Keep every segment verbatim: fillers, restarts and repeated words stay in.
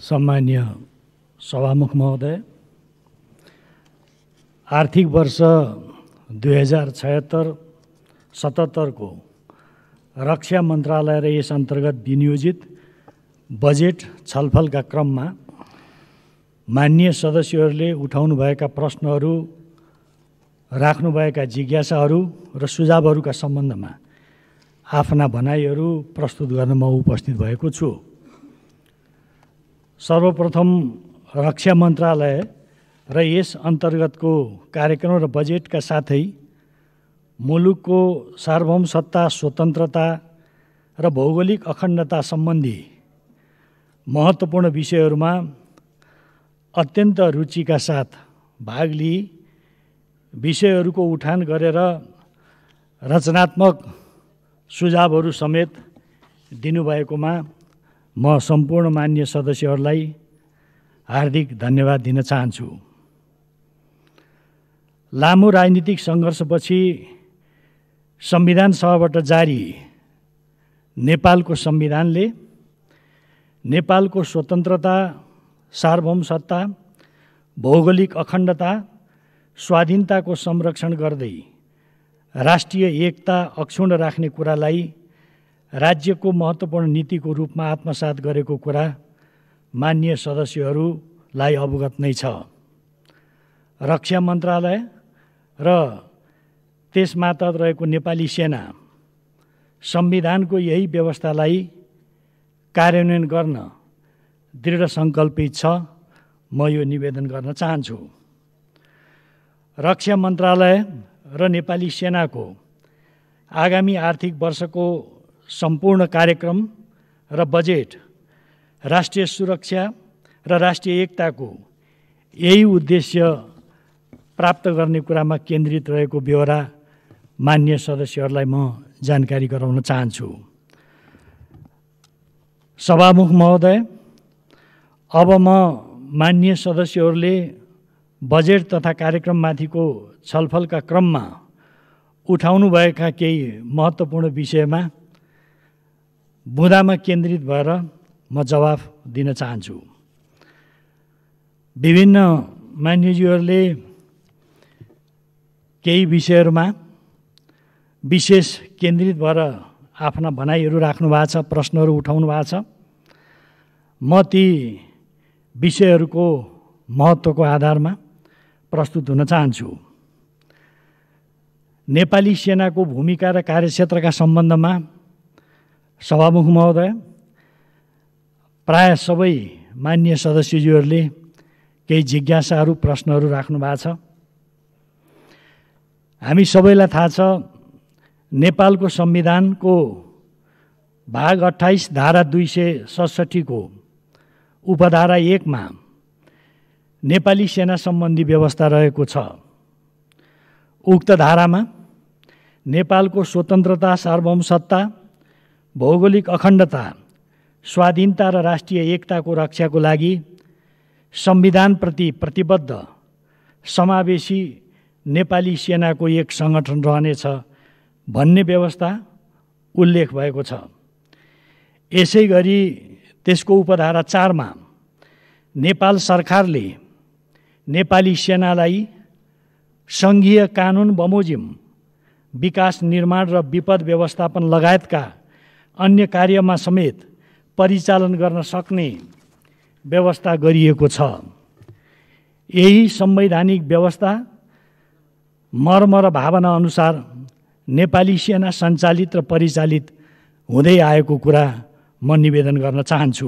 सम्मान्य सभामुख महोदय, आर्थिक वर्ष दुई हजार छयत्तर सतहत्तर को रक्षा मन्त्रालय र यस अन्तर्गत विनियोजित बजेट छलफलका क्रममा माननीय सदस्यहरूले उठाउनुभएका प्रश्नहरू, राख्नुभएका जिज्ञासाहरू र सुझावहरूका सम्बन्धमा आफ्ना भनाइहरू प्रस्तुत गर्न म उपस्थित भएको छु। सर्वप्रथम रक्षा मन्त्रालय र यस अन्तर्गतको कार्यक्रम र बजेटका साथै मुलुकको सार्वभौमसत्ता, स्वतन्त्रता र भौगोलिक अखण्डता सम्बन्धी महत्त्वपूर्ण विषयहरूमा अत्यन्त रुचिका साथ भाग लिई विषयहरूको उठान गरेर रचनात्मक सुझावहरू समेत दिनुभएकोमा म सम्पूर्ण मान्य सदस्यहरूलाई हार्दिक धन्यवाद दिन चाहन्छु। लामो राजनीतिक सङ्घर्षपछि संविधान सभाबाट जारी नेपालको संविधानले नेपालको स्वतन्त्रता, सार्वभौमसत्ता, भौगोलिक अखण्डता, स्वाधीनताको संरक्षण गर्दै राष्ट्रिय एकता अक्षुण्ण राख्ने कुरालाई राज्यको महत्त्वपूर्ण नीतिको रूपमा आत्मसात गरेको कुरा मान्य सदस्यहरूलाई अवगत नै छ। रक्षा मन्त्रालय र त्यसमातहत रहेको नेपाली सेना संविधानको यही व्यवस्थालाई कार्यान्वयन गर्न दृढ सङ्कल्पित छ। म यो निवेदन गर्न चाहन्छु। रक्षा मन्त्रालय र नेपाली सेनाको आगामी आर्थिक वर्षको सम्पूर्ण कार्यक्रम र बजेट राष्ट्रिय सुरक्षा र राष्ट्रिय एकताको यही उद्देश्य प्राप्त गर्ने कुरामा केन्द्रित रहेको ब्यौरा मान्य सदस्यहरूलाई म जानकारी गराउन चाहन्छु। सभामुख महोदय, अब म मान्य सदस्यहरूले बजेट तथा कार्यक्रममाथिको छलफलका क्रममा उठाउनुभएका केही महत्त्वपूर्ण विषयमा बुँदामा केन्द्रित भएर म जवाफ दिन चाहन्छु। विभिन्न मान्यज्यूहरूले केही विषयहरूमा विशेष केन्द्रित भएर आफ्ना भनाइहरू राख्नु भएको छ, प्रश्नहरू उठाउनु भएको छ। म ती विषयहरूको महत्त्वको आधारमा प्रस्तुत हुन चाहन्छु। नेपाली सेनाको भूमिका र कार्यक्षेत्रका सम्बन्धमा सभामुख महोदय, प्राय सबै मान्य सदस्यज्यूहरूले केही जिज्ञासाहरू, प्रश्नहरू राख्नु भएको छ। हामी सबैलाई थाहा छ, नेपालको संविधानको भाग अट्ठाइस धारा दुई सय सडसठीको उपधारा एकमा नेपाली सेना सम्बन्धी व्यवस्था रहेको छ। उक्त धारामा नेपालको स्वतन्त्रता, सार्वभौमसत्ता, भौगोलिक अखण्डता, स्वाधीनता र राष्ट्रिय एकताको रक्षाको लागि संविधानप्रति प्रतिबद्ध समावेशी नेपाली सेनाको एक सङ्गठन रहनेछ भन्ने व्यवस्था उल्लेख भएको छ। यसै गरी त्यसको उपधारा चारमा नेपाल सरकारले नेपाली सेनालाई सङ्घीय कानुन बमोजिम विकास, निर्माण र विपद व्यवस्थापन लगायतका अन्य कार्यमा समेत परिचालन गर्न सक्ने व्यवस्था गरिएको छ। यही संवैधानिक व्यवस्था, मर्म र भावना अनुसार नेपाली सेना सञ्चालित र परिचालित हुँदै आएको कुरा म निवेदन गर्न चाहन्छु।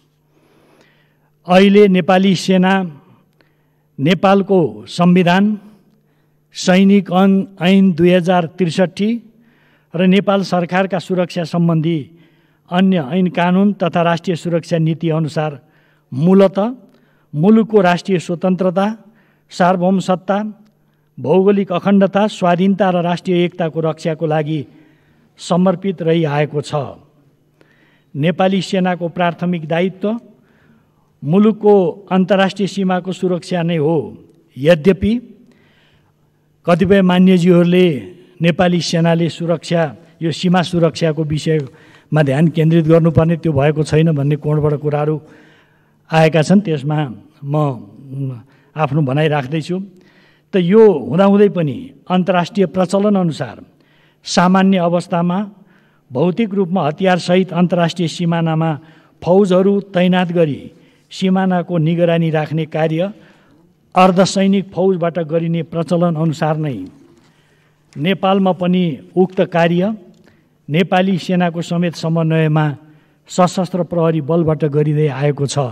अहिले नेपाली सेना नेपालको संविधान, सैनिक ऐन दुई हजार त्रिसठी र नेपाल सरकारका सुरक्षा सम्बन्धी अन्य ऐन कानुन तथा राष्ट्रिय सुरक्षा नीति अनुसार मूलत मुलुकको राष्ट्रिय स्वतन्त्रता, सार्वभौमसत्ता, भौगोलिक अखण्डता, स्वाधीनता र राष्ट्रिय एकताको रक्षाको लागि समर्पित रहिआएको छ। नेपाली सेनाको प्राथमिक दायित्व मुलुकको अन्तर्राष्ट्रिय सीमाको सुरक्षा नै हो। यद्यपि कतिपय मान्यज्यूहरूले नेपाली सेनाले सुरक्षा, यो सीमा सुरक्षाको विषयमा ध्यान केन्द्रित गर्नुपर्ने, त्यो भएको छैन भन्ने कोणबाट कुराहरू आएका छन्, त्यसमा म आफ्नो भनाइ राख्दैछु। त यो हुँदाहुँदै पनि अन्तर्राष्ट्रिय प्रचलन अनुसार सामान्य अवस्थामा भौतिक रूपमा हतियारसहित अन्तर्राष्ट्रिय सिमानामा फौजहरू तैनात गरी सिमानाको निगरानी राख्ने कार्य अर्धसैनिक फौजबाट गरिने प्रचलन अनुसार नै नेपालमा पनि उक्त कार्य नेपाली सेनाको समेत समन्वयमा सशस्त्र प्रहरी बलबाट गरिँदै आएको छ।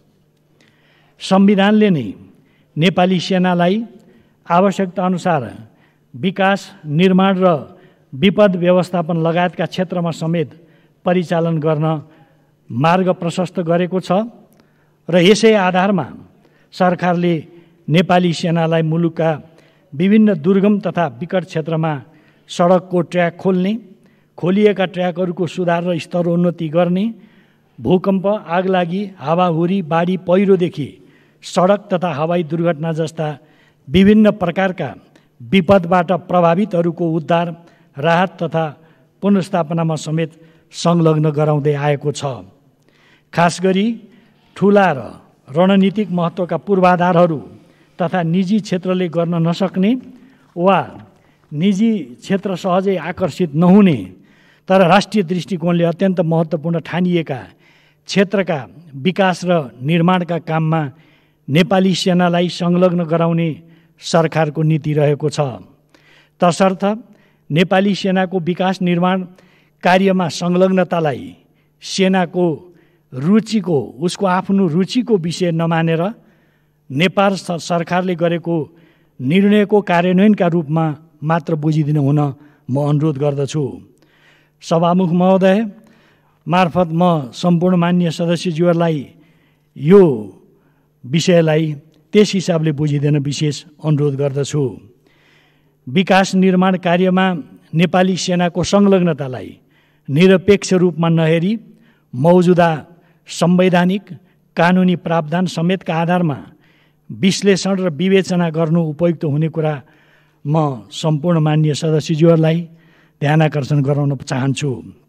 संविधानले नै नेपाली सेनालाई आवश्यकता अनुसार विकास, निर्माण र विपद व्यवस्थापन लगायतका क्षेत्रमा समेत परिचालन गर्न मार्ग प्रशस्त गरेको छ र यसै आधारमा सरकारले नेपाली सेनालाई मुलुकका विभिन्न दुर्गम तथा विकट क्षेत्रमा सडकको ट्र्याक खोल्ने, खोलिएका ट्र्याकहरूको सुधार र स्तरोन्नति गर्ने, भूकम्प, आगलागी, हावाहुरी, बाढी, पहिरोदेखि सडक तथा हवाई दुर्घटना जस्ता विभिन्न प्रकारका विपदबाट प्रभावितहरूको उद्धार, राहत तथा पुनर्स्थापनामा समेत संलग्न गराउँदै आएको छ। खास गरी ठुला र रणनीतिक महत्त्वका पूर्वाधारहरू तथा निजी क्षेत्रले गर्न नसक्ने वा निजी क्षेत्र सहजै आकर्षित नहुने तर राष्ट्रिय दृष्टिकोणले अत्यन्त महत्त्वपूर्ण ठानिएका क्षेत्रका विकास र निर्माणका काममा नेपाली सेनालाई संलग्न गराउने सरकारको नीति रहेको छ। तसर्थ नेपाली सेनाको विकास निर्माण कार्यमा संलग्नतालाई सेनाको रुचिको उसको आफ्नो रुचिको विषय नमानेर नेपाल सरकारले गरेको निर्णयको कार्यान्वयनका रूपमा मात्र बुझिदिनु हुन म अनुरोध गर्दछु। सभामुख महोदय मार्फत म सम्पूर्ण मान्य सदस्यज्यूहरूलाई यो विषयलाई त्यस हिसाबले बुझिदिन विशेष अनुरोध गर्दछु। विकास निर्माण कार्यमा नेपाली सेनाको संलग्नतालाई निरपेक्ष रूपमा नहेरी मौजुदा संवैधानिक कानुनी प्रावधान समेतका आधारमा विश्लेषण र विवेचना गर्नु उपयुक्त हुने कुरा म सम्पूर्ण मान्य सदस्यज्यूहरूलाई ध्यानाकर्षण गराउन चाहन्छु।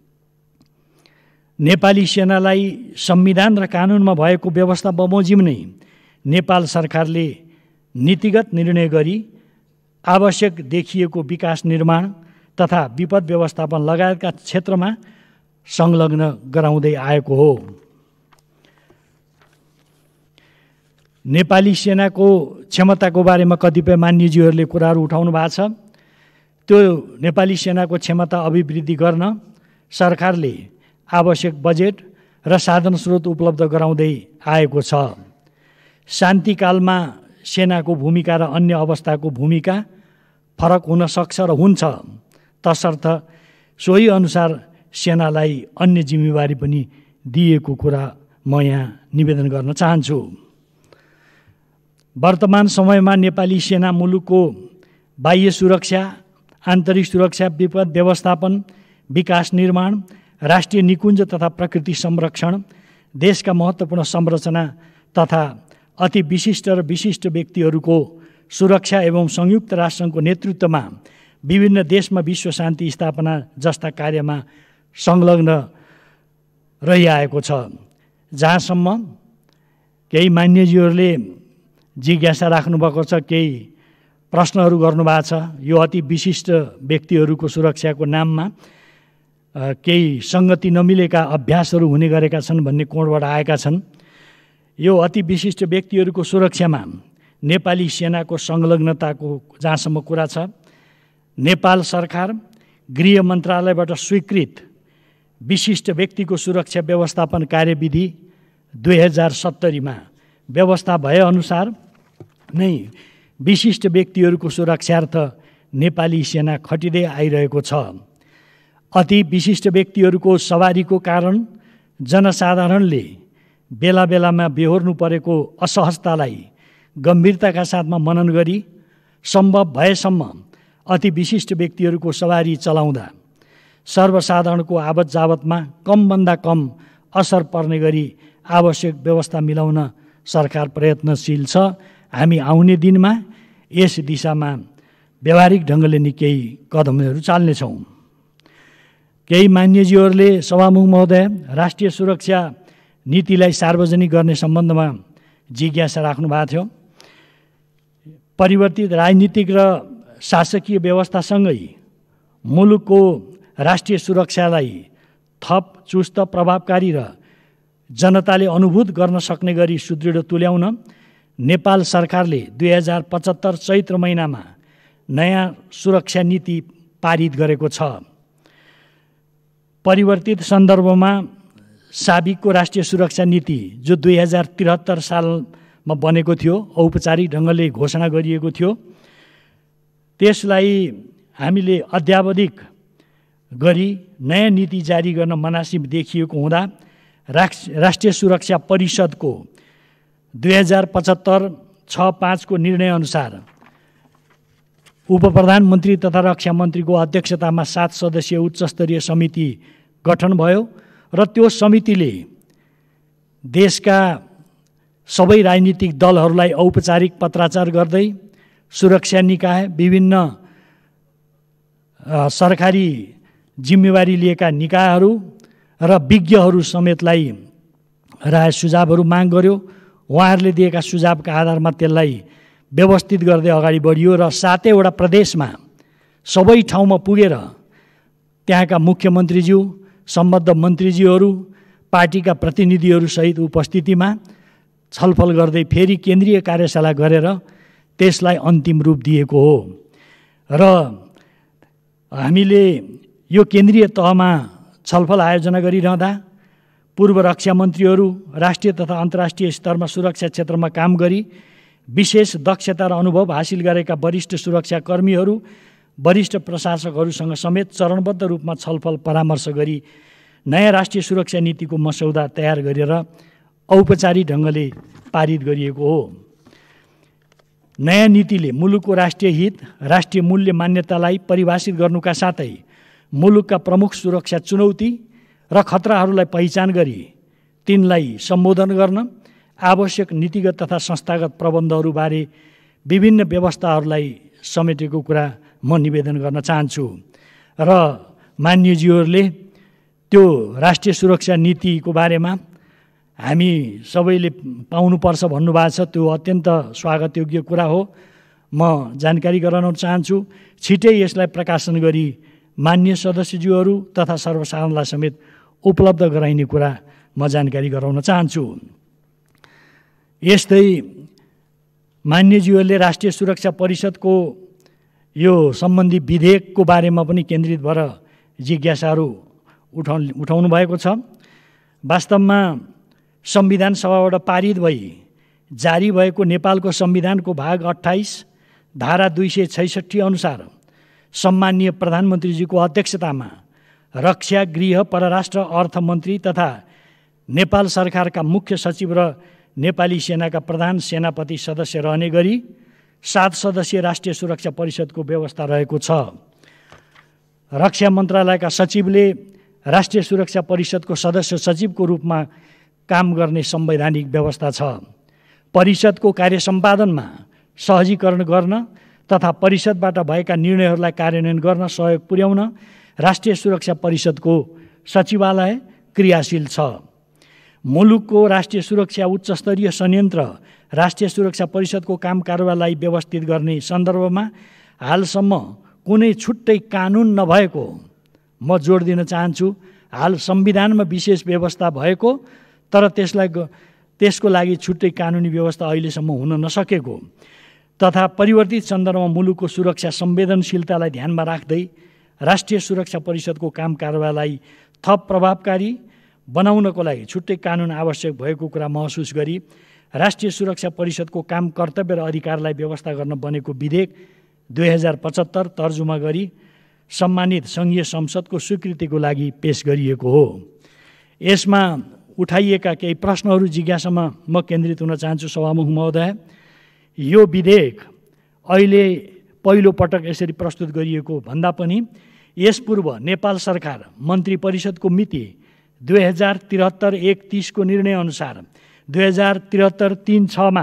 नेपाली सेनालाई संविधान र कानुनमा भएको व्यवस्था बमोजिम नै नेपाल सरकारले नीतिगत निर्णय गरी आवश्यक देखिएको विकास निर्माण तथा विपद व्यवस्थापन लगायतका क्षेत्रमा संलग्न गराउँदै आएको हो। नेपाली सेनाको क्षमताको बारेमा कतिपय मान्यज्यूहरूले कुराहरू उठाउनु भएको छ। त्यो नेपाली सेनाको क्षमता अभिवृद्धि गर्न सरकारले आवश्यक बजेट र साधन स्रोत उपलब्ध गराउँदै आएको छ। शान्तिकालमा सेनाको भूमिका र अन्य अवस्थाको भूमिका फरक हुन सक्छ र हुन्छ, तसर्थ सोही अनुसार सेनालाई अन्य जिम्मेवारी पनि दिएको कुरा म यहाँ निवेदन गर्न चाहन्छु। वर्तमान समयमा नेपाली सेना मुलुकको बाह्य सुरक्षा, आन्तरिक सुरक्षा, विपद व्यवस्थापन, विकास निर्माण, राष्ट्रिय निकुञ्ज तथा प्रकृति संरक्षण, देशका महत्त्वपूर्ण संरचना तथा अति विशिष्ट र विशिष्ट व्यक्तिहरूको सुरक्षा एवं संयुक्त राष्ट्रसङ्घको नेतृत्वमा विभिन्न देशमा विश्व शान्ति स्थापना जस्ता कार्यमा संलग्न रहिआएको छ। जहाँसम्म केही मान्यज्यूहरूले जिज्ञासा राख्नुभएको छ, केही प्रश्नहरू गर्नुभएको छ, यो अति विशिष्ट व्यक्तिहरूको सुरक्षाको नाममा केही सङ्गति नमिलेका अभ्यासहरू हुने गरेका छन् भन्ने कोणबाट आएका छन्। यो अति विशिष्ट व्यक्तिहरूको सुरक्षामा नेपाली सेनाको संलग्नताको जहाँसम्म कुरा छ, नेपाल सरकार गृह मन्त्रालयबाट स्वीकृत विशिष्ट व्यक्तिको सुरक्षा व्यवस्थापन कार्यविधि दुई हजार सत्तरीमा व्यवस्था भएअनुसार नै विशिष्ट व्यक्तिहरूको सुरक्षार्थ नेपाली सेना खटिँदै आइरहेको छ। अति विशिष्ट व्यक्तिहरूको सवारीको कारण जनसाधारणले बेला बेलामा बेहोर्नु परेको असहजतालाई गम्भीरताका साथमा मनन गरी सम्भव भएसम्म अति विशिष्ट व्यक्तिहरूको सवारी चलाउँदा सर्वसाधारणको आवत जावतमा कमभन्दा कम असर पर्ने गरी आवश्यक व्यवस्था मिलाउन सरकार प्रयत्नशील छ। हामी आउने दिनमा यस दिशामा व्यावहारिक ढङ्गले नि केही कदमहरू चाल्नेछौँ। केही मान्यज्यूहरूले सभामुख महोदय राष्ट्रिय सुरक्षा नीतिलाई सार्वजनिक गर्ने सम्बन्धमा जिज्ञासा राख्नु भएको थियो। परिवर्तित राजनीतिक र शासकीय व्यवस्थासँगै मुलुकको राष्ट्रिय सुरक्षालाई थप चुस्त, प्रभावकारी र जनताले अनुभूत गर्न सक्ने गरी सुदृढ तुल्याउन नेपाल सरकारले दुई हजार पचहत्तर चैत्र महिनामा नयाँ सुरक्षा नीति पारित गरेको छ। परिवर्तित सन्दर्भमा साबिकको राष्ट्रिय सुरक्षा नीति जो दुई हजार त्रिहत्तर सालमा बनेको थियो, औपचारिक ढङ्गले घोषणा गरिएको थियो, त्यसलाई हामीले अद्यावधिक गरी नयाँ नीति जारी गर्न मनासिब देखिएको हुँदा राष्ट्रिय सुरक्षा परिषदको दुई हजार पचहत्तर छ पाँचको निर्णयअनुसार उप प्रधानमन्त्री तथा रक्षा मन्त्रीको अध्यक्षतामा सात सदस्यीय उच्चस्तरीय समिति गठन भयो र त्यो समितिले देशका सबै राजनीतिक दलहरूलाई औपचारिक पत्राचार गर्दै सुरक्षा निकाय, विभिन्न सरकारी जिम्मेवारी लिएका निकायहरू र विज्ञहरू समेतलाई राय सुझावहरू माग गर्यो। उहाँहरूले दिएका सुझावका आधारमा त्यसलाई व्यवस्थित गर्दै अगाडि बढियो र सातैवटा प्रदेशमा सबै ठाउँमा पुगेर त्यहाँका मुख्यमन्त्रीज्यू, सम्बद्ध मन्त्रीज्यूहरू, पार्टीका प्रतिनिधिहरूसहित उपस्थितिमा छलफल गर्दै फेरि केन्द्रीय कार्यशाला गरेर त्यसलाई अन्तिम रूप दिएको हो। र हामीले यो केन्द्रीय तहमा छलफल आयोजना गरिरहँदा पूर्व रक्षा मन्त्रीहरू राष्ट्रिय तथा अन्तर्राष्ट्रिय स्तरमा सुरक्षा क्षेत्रमा काम गरी विशेष दक्षता र अनुभव हासिल गरेका वरिष्ठ सुरक्षाकर्मीहरू, वरिष्ठ प्रशासकहरूसँग समेत चरणबद्ध रूपमा छलफल परामर्श गरी नयाँ राष्ट्रिय सुरक्षा नीतिको मसौदा तयार गरेर औपचारिक ढङ्गले पारित गरिएको हो। नयाँ नीतिले मुलुकको राष्ट्रिय हित, राष्ट्रिय मूल्य मान्यतालाई परिभाषित गर्नुका साथै मुलुकका प्रमुख सुरक्षा चुनौती र खतराहरूलाई पहिचान गरी तिनलाई सम्बोधन गर्न आवश्यक नीतिगत तथा संस्थागत प्रबन्धहरूबारे विभिन्न व्यवस्थाहरूलाई समेटेको कुरा म निवेदन गर्न चाहन्छु। र मान्यज्यूहरूले त्यो राष्ट्रिय सुरक्षा नीतिको बारेमा हामी सबैले पाउनुपर्छ भन्नुभएको छ, त्यो अत्यन्त स्वागतयोग्य कुरा हो। म जानकारी गराउन चाहन्छु, छिटै यसलाई प्रकाशन गरी मान्य सदस्यज्यूहरू तथा सर्वसाधारणलाई समेत उपलब्ध गराइने कुरा म जानकारी गराउन चाहन्छु। यस्तै मान्यज्यूहरूले राष्ट्रिय सुरक्षा परिषदको यो सम्बन्धी विधेयकको बारेमा पनि केन्द्रित भएर जिज्ञासाहरू उठाउ उठाउनु भएको छ। वास्तवमा संविधान सभाबाट पारित भई जारी भएको नेपालको संविधानको भाग अट्ठाइस धारा दुई सय छैसठी अनुसार सम्माननीय प्रधानमन्त्रीजीको अध्यक्षतामा रक्षा, गृह, परराष्ट्र, अर्थमन्त्री तथा नेपाल सरकारका मुख्य सचिव र नेपाली सेनाका प्रधान सेनापति सदस्य रहने गरी सात सदस्यीय राष्ट्रिय सुरक्षा परिषदको व्यवस्था रहेको छ। रक्षा मन्त्रालयका सचिवले राष्ट्रिय सुरक्षा परिषदको सदस्य सचिवको रूपमा काम गर्ने संवैधानिक व्यवस्था छ। परिषदको कार्य सम्पादनमा सहजीकरण गर्न तथा परिषदबाट भएका निर्णयहरूलाई कार्यान्वयन गर्न सहयोग पुर्याउन राष्ट्रिय सुरक्षा परिषदको सचिवालय क्रियाशील छ। मुलुकको राष्ट्रिय सुरक्षा उच्चस्तरीय संयन्त्र राष्ट्रिय सुरक्षा परिषदको काम कारबाहीलाई व्यवस्थित गर्ने सन्दर्भमा हालसम्म कुनै छुट्टै कानुन नभएको म जोड दिन चाहन्छु। हाल संविधानमा विशेष व्यवस्था भएको तर त्यसलाई त्यसको लागि छुट्टै कानुनी व्यवस्था अहिलेसम्म हुन नसकेको तथा परिवर्तित सन्दर्भमा मुलुकको सुरक्षा संवेदनशीलतालाई ध्यानमा राख्दै राष्ट्रिय सुरक्षा परिषदको काम कारबाहीलाई थप प्रभावकारी बनाउनको लागि छुट्टै कानुन आवश्यक भएको कुरा महसुस गरी राष्ट्रिय सुरक्षा परिषदको काम कर्तव्य र अधिकारलाई व्यवस्था गर्न बनेको विधेयक दुई हजार पचहत्तर तर्जुमा गरी सम्मानित सङ्घीय संसदको स्वीकृतिको लागि पेश गरिएको हो। यसमा उठाइएका केही प्रश्नहरू जिज्ञासामा म केन्द्रित हुन चाहन्छु। सभामुख महोदय, यो विधेयक अहिले पहिलो पटक यसरी प्रस्तुत गरिएको भन्दा पनि यस पूर्व नेपाल सरकार मन्त्री परिषदको मिति दुई हजार त्रिहत्तर एकतिसको निर्णयअनुसार दुई हजार त्रिहत्तर तिन छमा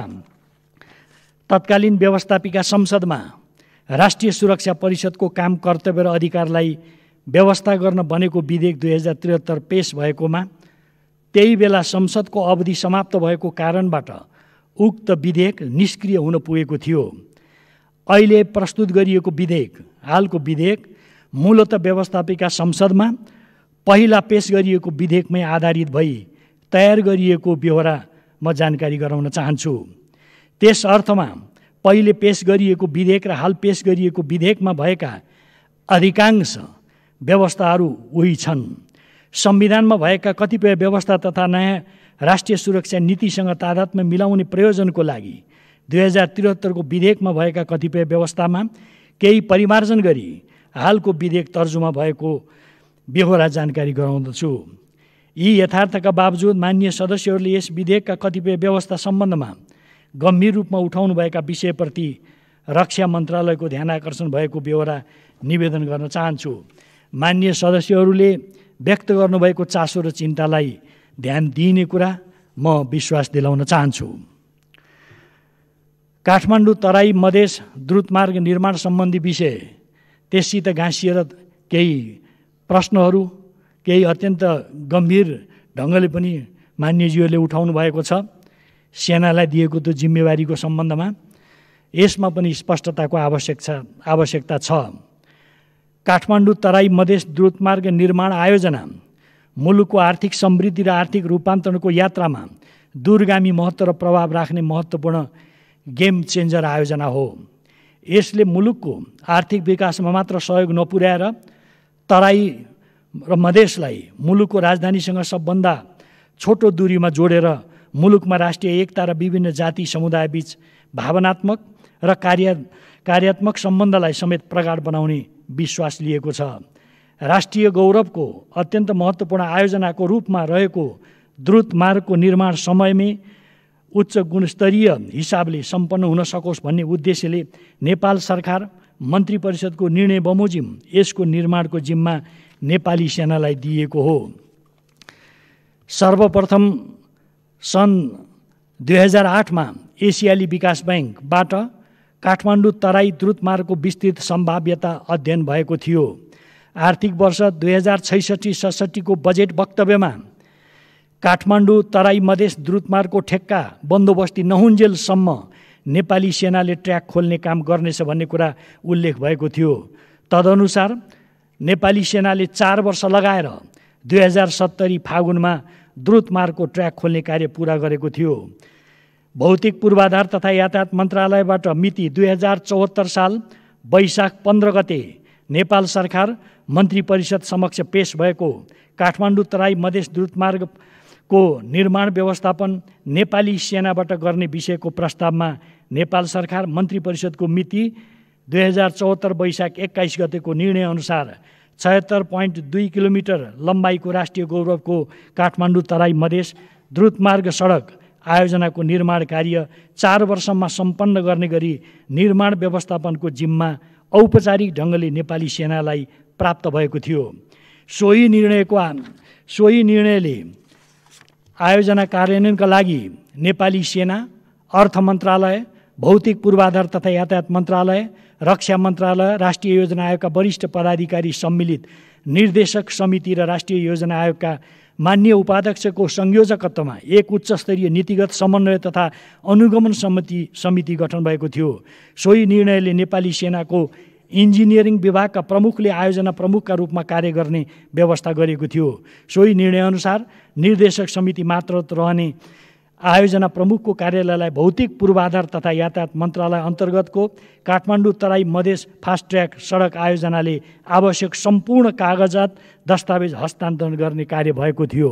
तत्कालीन व्यवस्थापिका संसदमा राष्ट्रिय सुरक्षा परिषदको काम कर्तव्य र अधिकारलाई व्यवस्था गर्न बनेको विधेयक दुई हजार त्रिहत्तर पेश भएकोमा त्यही बेला संसदको अवधि समाप्त भएको कारणबाट उक्त विधेयक निष्क्रिय हुन पुगेको थियो। अहिले प्रस्तुत गरिएको विधेयक हालको विधेयक मूलतः व्यवस्थापिका संसदमा पहिला पेश गरिएको विधेयकमै आधारित भई तयार गरिएको बेहोरा म जानकारी गराउन चाहन्छु। त्यस अर्थमा पहिले पेश गरिएको विधेयक र हाल पेश गरिएको विधेयकमा भएका अधिकांश व्यवस्थाहरू उही छन्। संविधानमा भएका कतिपय व्यवस्था तथा नयाँ राष्ट्रिय सुरक्षा नीतिसँग तादात्म्य मिलाउने प्रयोजनको लागि दुई हजार त्रिहत्तरको विधेयकमा भएका कतिपय व्यवस्थामा केही परिमार्जन गरी हालको विधेयक तर्जुमा भएको बेहोरा जानकारी गराउँदछु। यी यथार्थका बावजुद माननीय सदस्यहरूले यस विधेयकका कतिपय व्यवस्था सम्बन्धमा गम्भीर रूपमा उठाउनुभएका विषयप्रति रक्षा मन्त्रालयको ध्यान आकर्षण भएको बेहोरा निवेदन गर्न चाहन्छु। माननीय सदस्यहरूले व्यक्त गर्नुभएको चासो र चिन्तालाई ध्यान दिइने कुरा म विश्वास दिलाउन चाहन्छु। काठमाडौँ तराई मधेस द्रुतमार्ग निर्माण सम्बन्धी विषय, त्यससित गाँसिएर केही प्रश्नहरू, केही अत्यन्त गम्भीर ढङ्गले पनि मान्यज्यूहरूले उठाउनु भएको छ। सेनालाई दिएको त्यो जिम्मेवारीको सम्बन्धमा यसमा पनि स्पष्टताको आवश्यकता आवश्यकता छ। काठमाडौँ तराई मधेस द्रुतमार्ग निर्माण आयोजना मुलुकको आर्थिक समृद्धि र आर्थिक रूपान्तरणको यात्रामा दूरगामी महत्त्व र प्रभाव राख्ने महत्त्वपूर्ण गेम चेन्जर आयोजना हो। यसले मुलुकको आर्थिक विकासमा मात्र सहयोग नपुर्याएर तराई र मधेसलाई मुलुकको राजधानीसँग सबभन्दा छोटो दूरीमा जोडेर मुलुकमा राष्ट्रिय एकता र विभिन्न जाति समुदायबीच भावनात्मक र कार्य कार्यात्मक सम्बन्धलाई समेत प्रगाढ बनाउने विश्वास लिएको छ। राष्ट्रिय गौरवको अत्यन्त महत्त्वपूर्ण आयोजनाको रूपमा रहेको द्रुत मार्गको निर्माण समयमै उच्च गुणस्तरीय हिसाबले सम्पन्न हुन सकोस् भन्ने उद्देश्यले नेपाल सरकार मन्त्री परिषदको निर्णय बमोजिम यसको निर्माणको जिम्मा नेपाली सेनालाई दिएको हो। सर्वप्रथम सन् दुई हजार आठमा एसियाली विकास ब्याङ्कबाट काठमाडौँ तराई द्रुतमार्गको विस्तृत सम्भाव्यता अध्ययन भएको थियो। आर्थिक वर्ष दुई हजार छैसठी सडसठीको बजेट वक्तव्यमा काठमाडौँ तराई मधेस द्रुतमार्गको ठेक्का बन्दोबस्ती नहुन्जेलसम्म नेपाली सेनाले ट्र्याक खोल्ने काम गर्नेछ भन्ने कुरा उल्लेख भएको थियो। तदनुसार नेपाली सेनाले चार वर्ष लगाएर दुई हजार सत्तरी फागुनमा द्रुतमार्गको ट्र्याक खोल्ने कार्य पुरा गरेको थियो। भौतिक पूर्वाधार तथा यातायात मन्त्रालयबाट मिति दुई हजार चौहत्तर साल वैशाख पन्ध्र गते नेपाल सरकार मन्त्री परिषद समक्ष पेश भएको काठमाडौँ तराई मधेस द्रुतमार्गको निर्माण व्यवस्थापन नेपाली सेनाबाट गर्ने विषयको प्रस्तावमा नेपाल सरकार मन्त्री परिषदको मिति दुई हजार चौहत्तर वैशाख एक्काइस गतेको निर्णय अनुसार छयत्तर पोइन्ट दुई किलोमिटर लम्बाइको राष्ट्रिय गौरवको काठमाडौँ तराई मधेस द्रुतमार्ग सडक आयोजनाको निर्माण कार्य चार वर्षमा सम्पन्न गर्ने गरी निर्माण व्यवस्थापनको जिम्मा औपचारिक ढङ्गले नेपाली सेनालाई प्राप्त भएको थियो। सोही निर्णयको सोही निर्णयले आयोजना कार्यान्वयनका लागि नेपाली सेना, अर्थ मन्त्रालय, भौतिक पूर्वाधार तथा यातायात मन्त्रालय, रक्षा मन्त्रालय, राष्ट्रिय योजना आयोगका वरिष्ठ पदाधिकारी सम्मिलित निर्देशक समिति र राष्ट्रिय योजना आयोगका मान्य उपाध्यक्षको संयोजकत्वमा एक उच्चस्तरीय नीतिगत समन्वय तथा अनुगमन समिति समिति गठन भएको थियो। सोही निर्णयले नेपाली सेनाको इन्जिनियरिङ विभागका प्रमुखले आयोजना प्रमुखका रूपमा कार्य गर्ने व्यवस्था गरेको थियो। सोही निर्णयअनुसार निर्देशक समिति मात्र रहने आयोजना प्रमुखको कार्यालयलाई भौतिक पूर्वाधार तथा यातायात मन्त्रालय अन्तर्गतको काठमाडौँ तराई मधेस फास्ट ट्र्याक सडक आयोजनाले आवश्यक सम्पूर्ण कागजात दस्तावेज हस्तान्तरण गर्ने कार्य भएको थियो।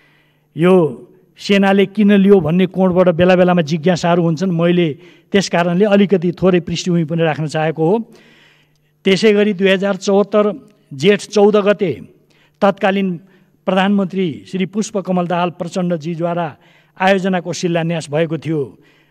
यो सेनाले किन लियो भन्ने कोणबाट बेला बेलामा जिज्ञासाहरू हुन्छन्। मैले त्यस कारणले अलिकति थोरै पृष्ठभूमि पनि राख्न चाहेको हो। त्यसै गरी दुई हजार चौहत्तर जेठ चौध गते तत्कालीन प्रधानमन्त्री श्री पुष्पकमल दाहाल प्रचण्डजीद्वारा आयोजनाको शिलान्यास भएको थियो।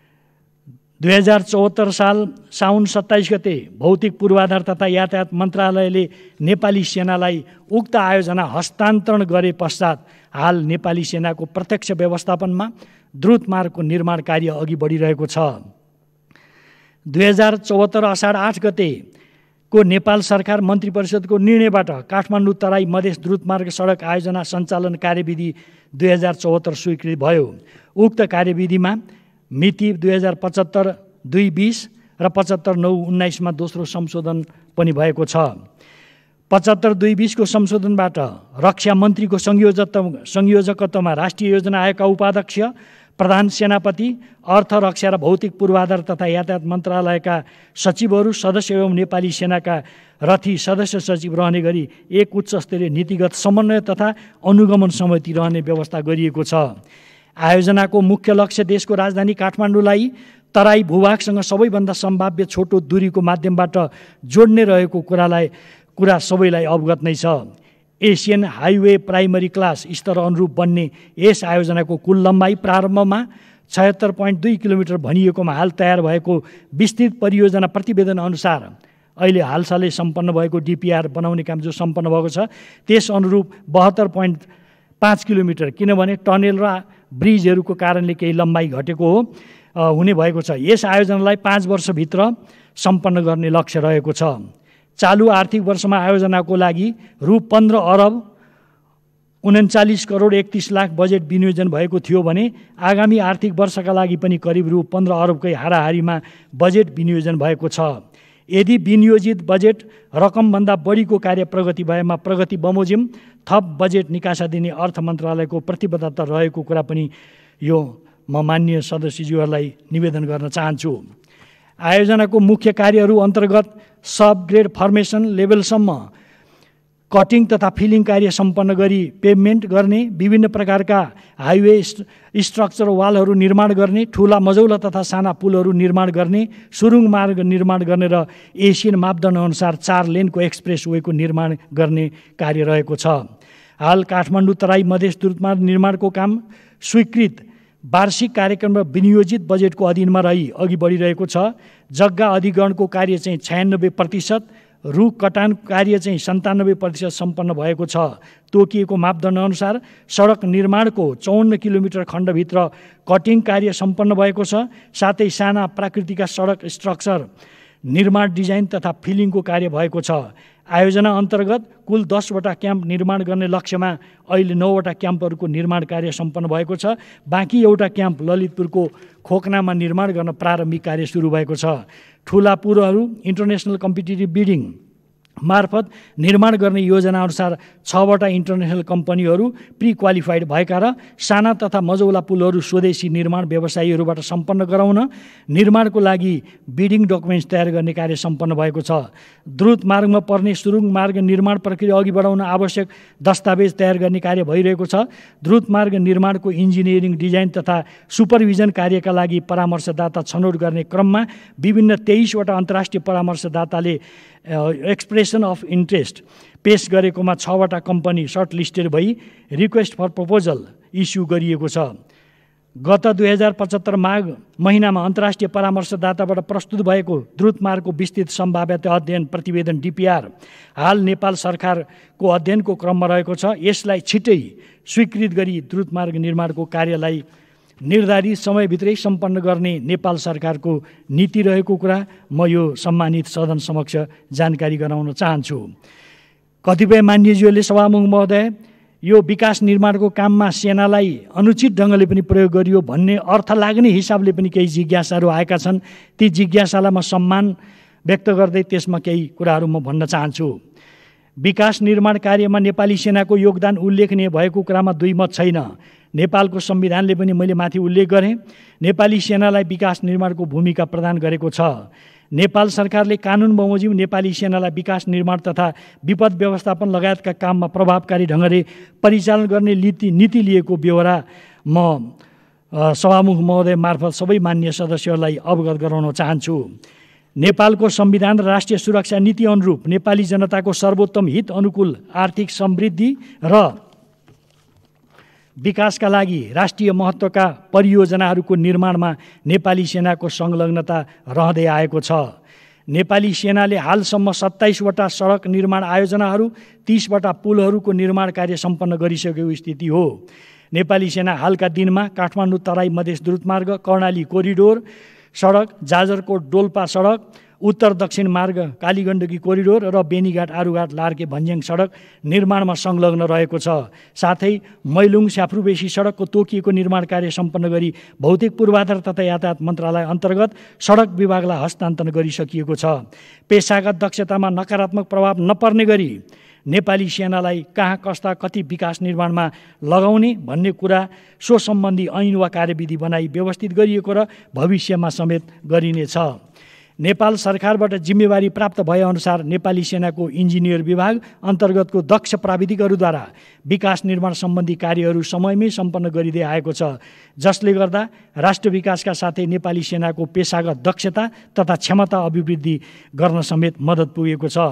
दुई हजार चौहत्तर साल साउन सत्ताइस गते भौतिक पूर्वाधार तथा यातायात मन्त्रालयले नेपाली सेनालाई उक्त आयोजना हस्तान्तरण गरे पश्चात हाल नेपाली सेनाको प्रत्यक्ष व्यवस्थापनमा द्रुत मार्गको निर्माण कार्य अघि बढिरहेको छ। दुई हजार चौहत्तर असाढ आठ गते को नेपाल सरकार मन्त्री परिषदको निर्णयबाट काठमाडौँ तराई मधेस द्रुतमार्ग सडक आयोजना सञ्चालन कार्यविधि दुई हजार चौहत्तर स्वीकृत भयो। उक्त कार्यविधिमा मिति दुई हजार पचहत्तर दुई बिस र पचहत्तर नौ उन्नाइसमा दोस्रो संशोधन पनि भएको छ। पचहत्तर दुई बिसको संशोधनबाट रक्षा मन्त्रीको संयोजक संयोजकत्वमा राष्ट्रिय योजना आयोगका उपाध्यक्ष, प्रधान सेनापति, अर्थ, रक्षा र भौतिक पूर्वाधार तथा यातायात मन्त्रालयका सचिवहरू, सदस्य एवं नेपाली सेनाका रथी सदस्य सचिव रहने गरी एक उच्च स्तरीय नीतिगत समन्वय तथा अनुगमन समिति रहने व्यवस्था गरिएको छ। आयोजनाको मुख्य लक्ष्य देशको राजधानी काठमाडौँलाई तराई भूभागसँग सबैभन्दा सम्भाव्य छोटो दूरीको माध्यमबाट जोड्ने रहेको कुरालाई कुरा सबैलाई अवगत नै छ। एसियन हाइवे प्राइमरी क्लास स्तर अनुरूप बन्ने यस आयोजनाको कुल लम्बाइ प्रारम्भमा छयत्तर पोइन्ट दुई किलोमिटर भनिएकोमा हाल तयार भएको विस्तृत परियोजना प्रतिवेदन अनुसार अहिले हालसालै सम्पन्न भएको डिपिआर बनाउने काम जो सम्पन्न भएको छ त्यस अनुरूप बहत्तर पोइन्ट पाँच किलोमिटर, किनभने टनेल र ब्रिजहरूको कारणले केही लम्बाइ घटेको हो हुने भएको छ। यस आयोजनालाई पाँच वर्षभित्र सम्पन्न गर्ने लक्ष्य रहेको छ। चालु आर्थिक वर्षमा आयोजनाको लागि रु पन्ध्र अरब उन्चालिस करोड एकतिस लाख बजेट विनियोजन भएको थियो भने आगामी आर्थिक वर्षका लागि पनि करिब रु पन्ध्र अरबकै हाराहारीमा बजेट विनियोजन भएको छ। यदि विनियोजित बजेट रकमभन्दा बढीको कार्य प्रगति भएमा प्रगति बमोजिम थप बजेट निकासा दिने अर्थ मन्त्रालयको प्रतिबद्धता रहेको कुरा पनि यो म माननीय सदस्यज्यूहरूलाई निवेदन गर्न चाहन्छु। आयोजनाको मुख्य कार्यहरू अन्तर्गत सब ग्रेड फर्मेसन लेभलसम्म कटिङ तथा फिलिङ कार्य सम्पन्न गरी पेभमेन्ट गर्ने, विभिन्न प्रकारका हाइवे स्ट्रक्चर वालहरू निर्माण गर्ने, ठुला मझौला तथा साना पुलहरू निर्माण गर्ने, सुरुङ मार्ग निर्माण गर्ने र एसियन मापदण्डअनुसार चार लेनको एक्सप्रेस वेको निर्माण गर्ने कार्य रहेको छ। हाल काठमाडौँ तराई मधेस द्रुतमार्ग निर्माणको काम स्वीकृत वार्षिक कार्यक्रम र विनियोजित बजेटको अधीनमा रही अघि बढिरहेको छ। जग्गा अधिग्रहणको कार्य चाहिँ छयानब्बे प्रतिशत, रुख कटान कार्य चाहिँ सन्तानब्बे प्रतिशत सम्पन्न भएको छ। तोकिएको मापदण्डअनुसार सडक निर्माणको चौन्न किलोमिटर खण्डभित्र कटिङ कार्य सम्पन्न भएको छ। साथै साना प्राकृतिक सडक स्ट्रक्चर निर्माण डिजाइन तथा फिलिङको कार्य भएको छ। आयोजना अन्तर्गत कुल दसवटा क्याम्प निर्माण गर्ने लक्ष्यमा अहिले नौवटा क्याम्पहरूको निर्माण कार्य सम्पन्न भएको छ। बाँकी एउटा क्याम्प ललितपुरको खोकनामा निर्माण गर्न प्रारम्भिक कार्य सुरु भएको छ। ठुला पुलहरू इन्टरनेसनल कम्पिटिटिभ बिडिङ मार्फत निर्माण गर्ने योजनाअनुसार छवटा इन्टरनेसनल कम्पनीहरू प्रि क्वालिफाइड भएका र साना तथा मझौला पुलहरू स्वदेशी निर्माण व्यवसायीहरूबाट सम्पन्न गराउन निर्माणको लागि बिडिङ डकुमेन्ट्स तयार गर्ने कार्य सम्पन्न भएको छ। द्रुत मार्गमा पर्ने सुरुङ मार्ग निर्माण प्रक्रिया अघि बढाउन आवश्यक दस्तावेज तयार गर्ने कार्य भइरहेको छ। द्रुत मार्ग निर्माणको इन्जिनियरिङ डिजाइन तथा सुपरभिजन कार्यका लागि परामर्शदाता छनौट गर्ने क्रममा विभिन्न तेइसवटा अन्तर्राष्ट्रिय परामर्शदाताले एक्सप्रेसन अफ इन्ट्रेस्ट पेश गरेकोमा छवटा कम्पनी सर्ट लिस्टेड भई रिक्वेस्ट फर प्रपोजल इस्यु गरिएको छ। गत दुई हजार पचहत्तर माघ महिनामा अन्तर्राष्ट्रिय परामर्शदाताबाट प्रस्तुत भएको द्रुतमार्गको विस्तृत सम्भाव्यता अध्ययन प्रतिवेदन डिपिआर हाल नेपाल सरकारको अध्ययनको क्रममा रहेको छ। यसलाई छिट्टै स्वीकृत गरी द्रुतमार्ग निर्माणको कार्यलाई निर्धारित समयभित्रै सम्पन्न गर्ने नेपाल सरकारको नीति रहेको कुरा म यो सम्मानित सदन समक्ष जानकारी गराउन चाहन्छु। कतिपय मान्यज्यूहरूले सभामुख महोदय यो विकास निर्माणको काममा सेनालाई अनुचित ढङ्गले पनि प्रयोग गरियो भन्ने अर्थ लाग्ने हिसाबले पनि केही जिज्ञासाहरू आएका छन्। ती जिज्ञासालाई म सम्मान व्यक्त गर्दै त्यसमा केही कुराहरू म भन्न चाहन्छु। विकास निर्माण कार्यमा नेपाली सेनाको योगदान उल्लेखनीय भएको कुरामा दुई मत छैन। नेपालको संविधानले पनि मैले माथि उल्लेख गरेँ नेपाली सेनालाई विकास निर्माणको भूमिका प्रदान गरेको छ। नेपाल सरकारले कानुन बमोजिम नेपाली सेनालाई विकास निर्माण तथा विपद व्यवस्थापन लगायतका काममा प्रभावकारी ढङ्गले परिचालन गर्ने नीति नीति लिएको बेहोरा म सभामुख महोदय मार्फत सबै मान्य सदस्यहरूलाई अवगत गराउन चाहन्छु। नेपालको संविधान र राष्ट्रिय सुरक्षा नीति अनुरूप नेपाली जनताको सर्वोत्तम हित अनुकूल आर्थिक समृद्धि र विकासका लागि राष्ट्रिय महत्त्वका परियोजनाहरूको निर्माणमा नेपाली सेनाको संलग्नता रहँदै आएको छ। नेपाली सेनाले हालसम्म सत्ताइसवटा सडक निर्माण आयोजनाहरू, तीसवटा पुलहरूको निर्माण कार्य सम्पन्न गरिसकेको स्थिति हो। नेपाली सेना हालका दिनमा काठमाडौँ तराई मधेस द्रुतमार्ग, कर्णाली कोरिडोर सडक, जाजरकोट डोल्पा सडक, उत्तर दक्षिण मार्ग, कालीगण्डकी कोरिडोर र बेनीघाट आरुघाट लार्के भन्ज्याङ सडक निर्माणमा संलग्न रहेको छ। साथै मैलुङ स्याफ्रुबेसी सडकको तोकिएको निर्माण कार्य सम्पन्न गरी भौतिक पूर्वाधार तथा यातायात मन्त्रालय अन्तर्गत सडक विभागलाई हस्तान्तरण गरिसकिएको छ। पेशागत दक्षतामा नकारात्मक प्रभाव नपर्ने गरी नेपाली सेनालाई कहाँ कस्ता कति विकास निर्माणमा लगाउने भन्ने कुरा सो सम्बन्धी ऐन वा कार्यविधि बनाई व्यवस्थित गरिएको र भविष्यमा समेत गरिनेछ। नेपाल सरकारबाट जिम्मेवारी प्राप्त भएअनुसार नेपाली सेनाको इन्जिनियर विभाग अन्तर्गतको दक्ष प्राविधिकहरूद्वारा विकास निर्माण सम्बन्धी कार्यहरू समयमै सम्पन्न गरिँदै आएको छ, जसले गर्दा राष्ट्र विकासका साथै नेपाली सेनाको पेशागत दक्षता तथा क्षमता अभिवृद्धि गर्न समेत मद्दत पुगेको छ।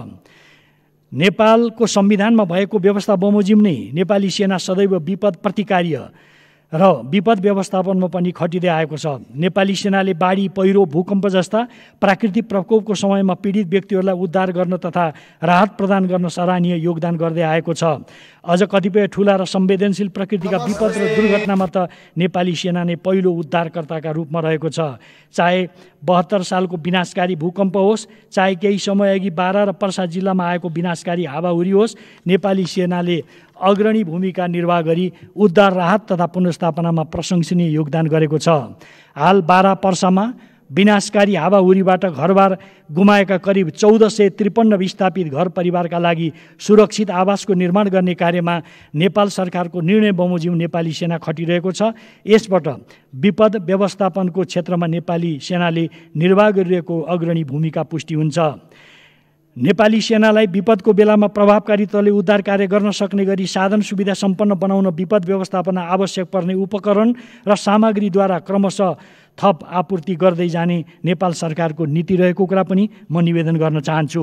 नेपालको संविधानमा भएको व्यवस्था बमोजिम नै नेपाली सेना सदैव विपद प्रतिकार्य र विपद व्यवस्थापनमा पनि खटिँदै आएको छ। नेपाली सेनाले बाढी, पहिरो, भूकम्प जस्ता प्राकृतिक प्रकोपको समयमा पीडित व्यक्तिहरूलाई उद्धार गर्न तथा राहत प्रदान गर्न सराहनीय योगदान गर्दै आएको छ। अझ कतिपय ठुला र संवेदनशील प्रकृतिका विपद र दुर्घटनामा त नेपाली सेना नै पहिलो उद्धारकर्ताका रूपमा रहेको छ। चाहे बहत्तर सालको विनाशकारी भूकम्प होस्, चाहे केही समयअघि बारा र पर्सा जिल्लामा आएको विनाशकारी हावाहुरी होस्, नेपाली सेनाले अग्रणी भूमिका निर्वाह गरी उद्धार, राहत तथा पुनर्स्थापनामा प्रशंसनीय योगदान गरेको छ। हाल बारा पर्सामा विनाशकारी हावाहुरीबाट घरबार गुमाएका करिब चौध सय त्रिपन्न विस्थापित घर परिवारका लागि सुरक्षित आवासको निर्माण गर्ने कार्यमा नेपाल सरकारको निर्णय बमोजिम नेपाली सेना खटिरहेको छ। यसबाट विपद व्यवस्थापनको क्षेत्रमा नेपाली सेनाले निर्वाह गरिरहेको अग्रणी भूमिका पुष्टि हुन्छ। नेपाली सेनालाई विपदको बेलामा प्रभावकारिताले उद्धार कार्य गर्न सक्ने गरी साधन सुविधा सम्पन्न बनाउन विपद व्यवस्थापन आवश्यक पर्ने उपकरण र सामग्रीद्वारा क्रमशः थप आपूर्ति गर्दै जाने नेपाल सरकारको नीति रहेको कुरा पनि म निवेदन गर्न चाहन्छु।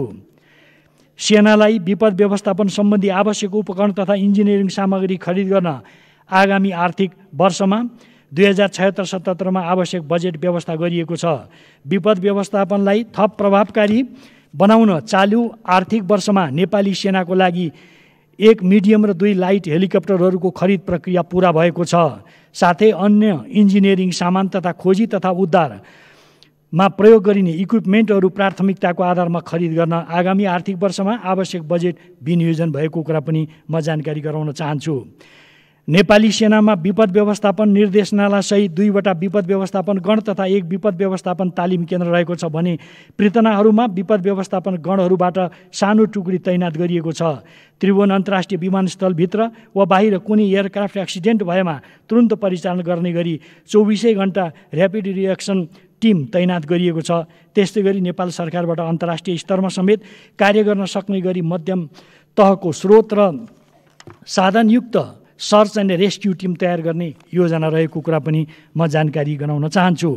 सेनालाई विपद व्यवस्थापन सम्बन्धी आवश्यक उपकरण तथा इन्जिनियरिङ सामग्री खरिद गर्न आगामी आर्थिक वर्षमा दुई हजार छयत्तर सतहत्तरमा आवश्यक बजेट व्यवस्था गरिएको छ। विपद व्यवस्थापनलाई थप प्रभावकारी बनाउन चालु आर्थिक वर्षमा नेपाली सेनाको लागि एक मिडियम र दुई लाइट हेलिकप्टरहरूको खरिद प्रक्रिया पुरा भएको छ। साथै अन्य इन्जिनियरिङ सामान तथा खोजी तथा उद्धारमा प्रयोग गरिने इक्विपमेन्टहरू प्राथमिकताको आधारमा खरिद गर्न आगामी आर्थिक वर्षमा आवश्यक बजेट विनियोजन भएको कुरा पनि म जानकारी गराउन चाहन्छु। नेपाली सेनामा विपद व्यवस्थापन निर्देशनालयसहित दुईवटा विपद व्यवस्थापन गण तथा एक विपद व्यवस्थापन तालिम केन्द्र रहेको छ भने पृतनाहरूमा विपद व्यवस्थापन गणहरूबाट सानो टुकडी तैनात गरिएको छ। त्रिभुवन अन्तर्राष्ट्रिय विमानस्थलभित्र वा बाहिर कुनै एयरक्राफ्ट एक्सिडेन्ट भएमा तुरुन्त परिचालन गर्ने गरी चौबिसै घण्टा ऱ्यापिड रिएक्सन टिम तैनात गरिएको छ। त्यस्तै गरी नेपाल सरकारबाट अन्तर्राष्ट्रिय स्तरमा समेत कार्य गर्न सक्ने गरी मध्यम तहको स्रोत र साधनयुक्त सर्च एन्ड रेस्क्यु टिम तयार गर्ने योजना रहेको कुरा पनि म जानकारी गराउन चाहन्छु।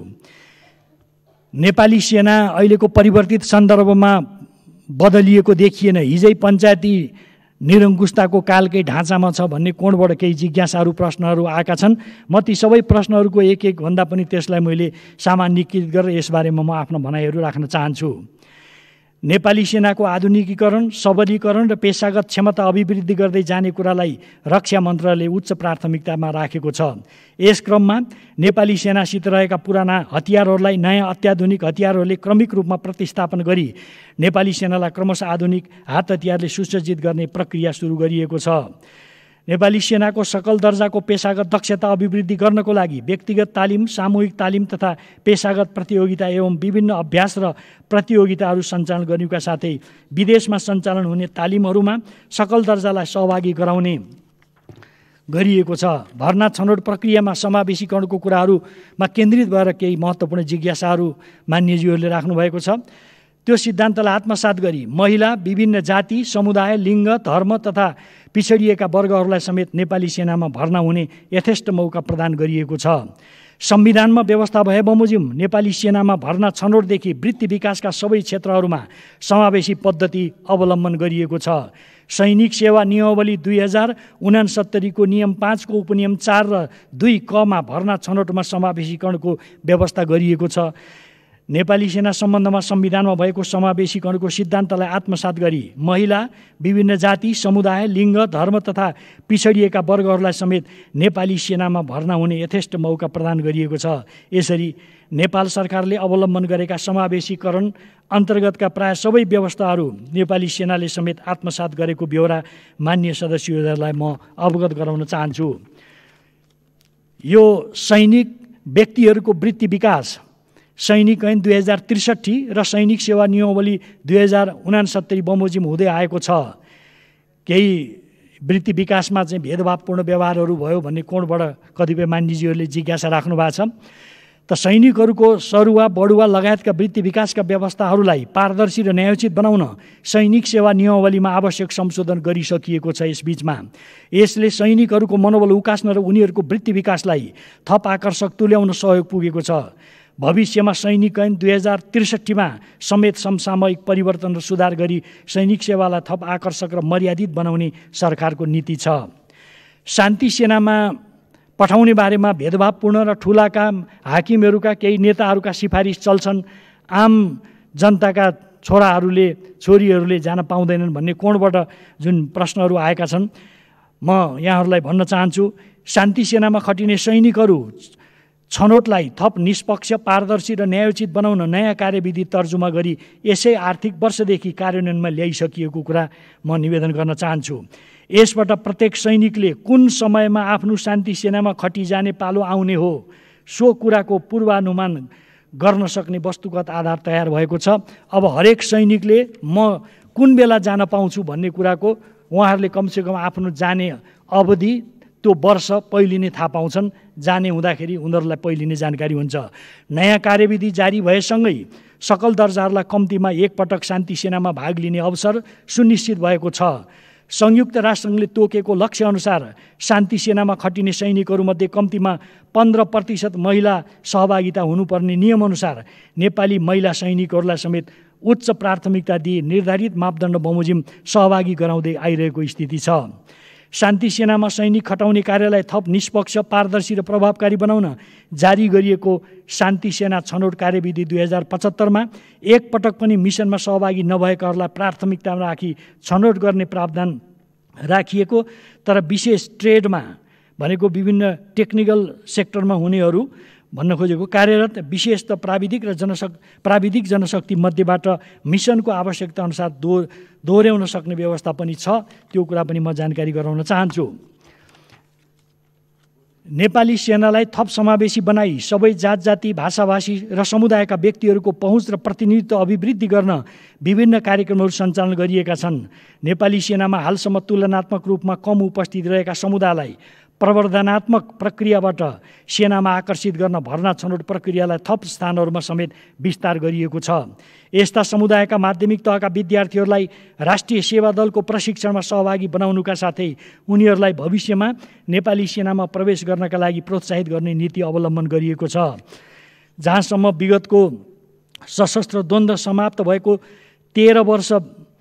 नेपाली सेना अहिलेको परिवर्तित सन्दर्भमा बदलिएको देखिएन। हिजै पञ्चायती निरङ्कुशताको कालकै ढाँचामा छ भन्ने कोणबाट केही जिज्ञासाहरू प्रश्नहरू आएका छन्। म ती सबै प्रश्नहरूको एक एक भन्दा पनि त्यसलाई मैले सामान्यीकृत गरेर यसबारेमा म आफ्नो भनाइहरू राख्न चाहन्छु। नेपाली सेनाको आधुनिकीकरण, सबलीकरण र पेशागत क्षमता अभिवृद्धि गर्दै जाने कुरालाई रक्षा मन्त्रालयले उच्च प्राथमिकतामा राखेको छ। यस क्रममा नेपाली सेनासित रहेका पुराना हतियारहरूलाई नयाँ अत्याधुनिक हतियारहरूले क्रमिक रूपमा प्रतिस्थापन गरी नेपाली सेनालाई क्रमशः आधुनिक हात हतियारले सुसज्जित गर्ने प्रक्रिया सुरु गरिएको छ। नेपाली सेनाको सकल दर्जाको पेशागत दक्षता अभिवृद्धि गर्नको लागि व्यक्तिगत तालिम, सामूहिक तालिम तथा पेशागत प्रतियोगिता एवं विभिन्न अभ्यास र प्रतियोगिताहरू सञ्चालन गर्नुका साथै विदेशमा सञ्चालन हुने तालिमहरूमा सकल दर्जालाई सहभागी गराउने गरिएको छ। भर्ना छनौट प्रक्रियामा समावेशीकरणको कुराहरूमा केन्द्रित भएर केही महत्त्वपूर्ण जिज्ञासाहरू मान्यज्यूहरूले राख्नुभएको छ। त्यो सिद्धान्तलाई आत्मसात गरी महिला, विभिन्न जाति, समुदाय, लिङ्ग, धर्म तथा पिछडिएका वर्गहरूलाई समेत नेपाली सेनामा भर्ना हुने यथेष्ट मौका प्रदान गरिएको छ। संविधानमा व्यवस्था भए बमोजिम नेपाली सेनामा भर्ना छनौटदेखि वृत्ति विकासका सबै क्षेत्रहरूमा समावेशी पद्धति अवलम्बन गरिएको छ। सैनिक सेवा नियमावली दुई हजार उनासत्तरीको नियम पाँचको उपनियम चार र दुई कमा भर्ना छनौटमा समावेशीकरणको व्यवस्था गरिएको छ। नेपाली सेना सम्बन्धमा संविधानमा भएको समावेशीकरणको सिद्धान्तलाई आत्मसात गरी महिला, विभिन्न जाति, समुदाय, लिङ्ग, धर्म तथा पिछडिएका वर्गहरूलाई समेत नेपाली सेनामा भर्ना हुने यथेष्ट मौका प्रदान गरिएको छ। यसरी नेपाल सरकारले अवलम्बन गरेका समावेशीकरण अन्तर्गतका प्राय सबै व्यवस्थाहरू नेपाली सेनाले समेत आत्मसात गरेको ब्यौरा मान्य सदस्यहरूलाई म अवगत गराउन चाहन्छु। यो सैनिक व्यक्तिहरूको वृत्ति विकास सैनिक ऐन दुई हजार त्रिसठी र सैनिक सेवा नियमावली दुई हजार उनासत्तरी बमोजिम हुँदै आएको छ। केही वृत्ति विकासमा चाहिँ भेदभावपूर्ण व्यवहारहरू भयो भन्ने कोणबाट कतिपय मान्यजीहरूले जिज्ञासा राख्नु भएको छ। त सैनिकहरूको सरुवा, बढुवा लगायतका वृत्ति विकासका व्यवस्थाहरूलाई पारदर्शी र न्यायोचित बनाउन सैनिक सेवा नियमावलीमा आवश्यक संशोधन गरिसकिएको छ। यसबीचमा यसले सैनिकहरूको मनोबल उकास्न र उनीहरूको वृत्ति विकासलाई थप आकर्षक तुल्याउन सहयोग पुगेको छ। भविष्यमा सैनिक ऐन दुई हजार त्रिसठीमा समेत समसामयिक परिवर्तन र सुधार गरी सैनिक सेवालाई थप आकर्षक र मर्यादित बनाउने सरकारको नीति छ। शान्ति सेनामा पठाउने बारेमा भेदभावपूर्ण र ठुलाका हाकिमहरूका केही नेताहरूका सिफारिस चल्छन्। आम जनताका छोराहरूले छोरीहरूले जान पाउँदैनन् भन्ने कोणबाट जुन प्रश्नहरू आएका छन्, म यहाँहरूलाई भन्न चाहन्छु, शान्ति सेनामा खटिने सैनिकहरू छनौटलाई थप निष्पक्ष, पारदर्शी र न्यायोचित बनाउन नयाँ कार्यविधि तर्जुमा गरी यसै आर्थिक वर्षदेखि कार्यान्वयनमा ल्याइसकिएको कुरा म निवेदन गर्न चाहन्छु। यसबाट प्रत्येक सैनिकले कुन समयमा आफ्नो शान्ति सेनामा खटिजाने पालो आउने हो सो कुराको पूर्वानुमान गर्न सक्ने वस्तुगत आधार तयार भएको छ। अब हरेक सैनिकले म कुन बेला जान पाउँछु भन्ने कुराको उहाँहरूले कमसेकम आफ्नो जाने अवधि त्यो वर्ष पहिले नै थाहा पाउँछन्। जाने हुँदाखेरि उनीहरूलाई पहिले नै जानकारी हुन्छ। नयाँ कार्यविधि जारी भएसँगै सकल दर्जाहरूलाई कम्तीमा एकपटक शान्ति सेनामा भाग लिने अवसर सुनिश्चित भएको छ। संयुक्त राष्ट्रसङ्घले तोकेको लक्ष्यअनुसार शान्ति सेनामा खटिने सैनिकहरूमध्ये कम्तीमा पन्ध्र प्रतिशत महिला सहभागिता हुनुपर्ने नियमअनुसार नेपाली महिला सैनिकहरूलाई समेत उच्च प्राथमिकता दिए निर्धारित मापदण्ड बमोजिम सहभागी गराउँदै आइरहेको स्थिति छ। शान्ति सेनामा सैनिक खटाउने कार्यलाई थप निष्पक्ष, पारदर्शी र प्रभावकारी बनाउन जारी गरिएको शान्ति सेना छनौट कार्यविधि दुई हजार पचहत्तरमा एकपटक पनि मिसनमा सहभागी नभएकाहरूलाई प्राथमिकतामा राखी छनौट गर्ने प्रावधान राखिएको, तर विशेष ट्रेडमा भनेको विभिन्न टेक्निकल सेक्टरमा हुनेहरू भन्न खोजेको कार्यरत विशेष त प्राविधिक र जनशक्ति प्राविधिक जनशक्ति मध्येबाट मिसनको आवश्यकता अनुसार दो दोहोऱ्याउन सक्ने व्यवस्था पनि छ। त्यो कुरा पनि म जानकारी गराउन चाहन्छु। नेपाली सेनालाई थप समावेशी बनाई सबै जात जाति, भाषाभाषी र समुदायका व्यक्तिहरूको पहुँच र प्रतिनिधित्व अभिवृद्धि गर्न विभिन्न कार्यक्रमहरू सञ्चालन गरिएका छन्। नेपाली सेनामा हालसम्म तुलनात्मक रूपमा कम उपस्थित रहेका समुदायलाई प्रवर्धनात्मक प्रक्रियाबाट सेनामा आकर्षित गर्न भर्ना छनौट प्रक्रियालाई थप स्थानहरूमा समेत विस्तार गरिएको छ। यस्ता समुदायका माध्यमिक तहका विद्यार्थीहरूलाई राष्ट्रिय सेवा दलको प्रशिक्षणमा सहभागी बनाउनुका साथै उनीहरूलाई भविष्यमा नेपाली सेनामा प्रवेश गर्नका लागि प्रोत्साहित गर्ने नीति अवलम्बन गरिएको छ। जहाँसम्म विगतको सशस्त्र द्वन्द्व समाप्त भएको तेह्र वर्ष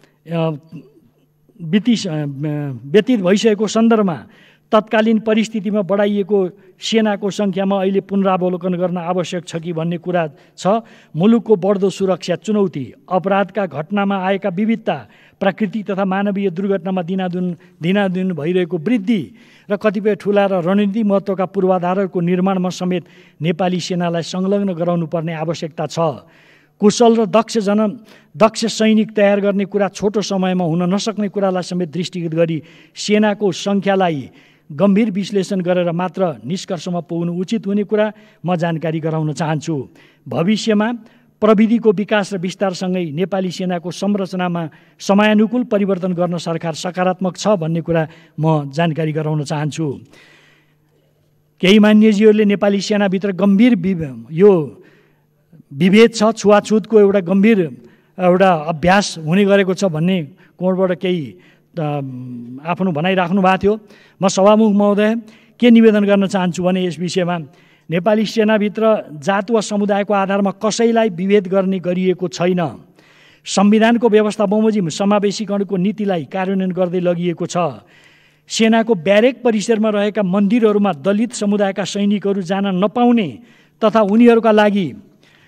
बिति व्यतीत भइसकेको सन्दर्भमा तत्कालीन परिस्थितिमा बढाइएको सेनाको सङ्ख्यामा अहिले पुनरावलोकन गर्न आवश्यक छ कि भन्ने कुरा छ। मुलुकको बढ्दो सुरक्षा चुनौती, अपराधका घटनामा आएका विविधता, प्राकृतिक तथा मानवीय दुर्घटनामा दिनादिन दिनादिन भइरहेको वृद्धि र कतिपय ठुला र रणनीतिक महत्त्वका पूर्वाधारहरूको निर्माणमा समेत नेपाली सेनालाई संलग्न गराउनुपर्ने आवश्यकता छ। कुशल र दक्ष जन दक्ष सैनिक तयार गर्ने कुरा छोटो समयमा हुन नसक्ने कुरालाई समेत दृष्टिगत गरी सेनाको सङ्ख्यालाई गम्भीर विश्लेषण गरेर मात्र निष्कर्षमा पुग्नु उचित हुने कुरा म जानकारी गराउन चाहन्छु। भविष्यमा प्रविधिको विकास र विस्तारसँगै नेपाली सेनाको संरचनामा समयानुकूल परिवर्तन गर्न सरकार सकारात्मक छ भन्ने कुरा म जानकारी गराउन चाहन्छु। केही मान्यजीहरूले नेपाली सेनाभित्र गम्भीर यो विभेद छ, छुवाछुतको एउटा गम्भीर एउटा अभ्यास हुने गरेको छ भन्ने कोणबाट केही आफ्नो भनाइ राख्नु भएको थियो। म सभामुख महोदय के निवेदन गर्न चाहन्छु भने यस विषयमा नेपाली सेनाभित्र जात वा समुदायको आधारमा कसैलाई विभेद गर्ने गरिएको छैन। संविधानको व्यवस्था बमोजिम समावेशीकरणको नीतिलाई कार्यान्वयन गर्दै लगिएको छ। सेनाको ब्यारेक परिसरमा रहेका मन्दिरहरूमा दलित समुदायका सैनिकहरू जान नपाउने तथा उनीहरूका लागि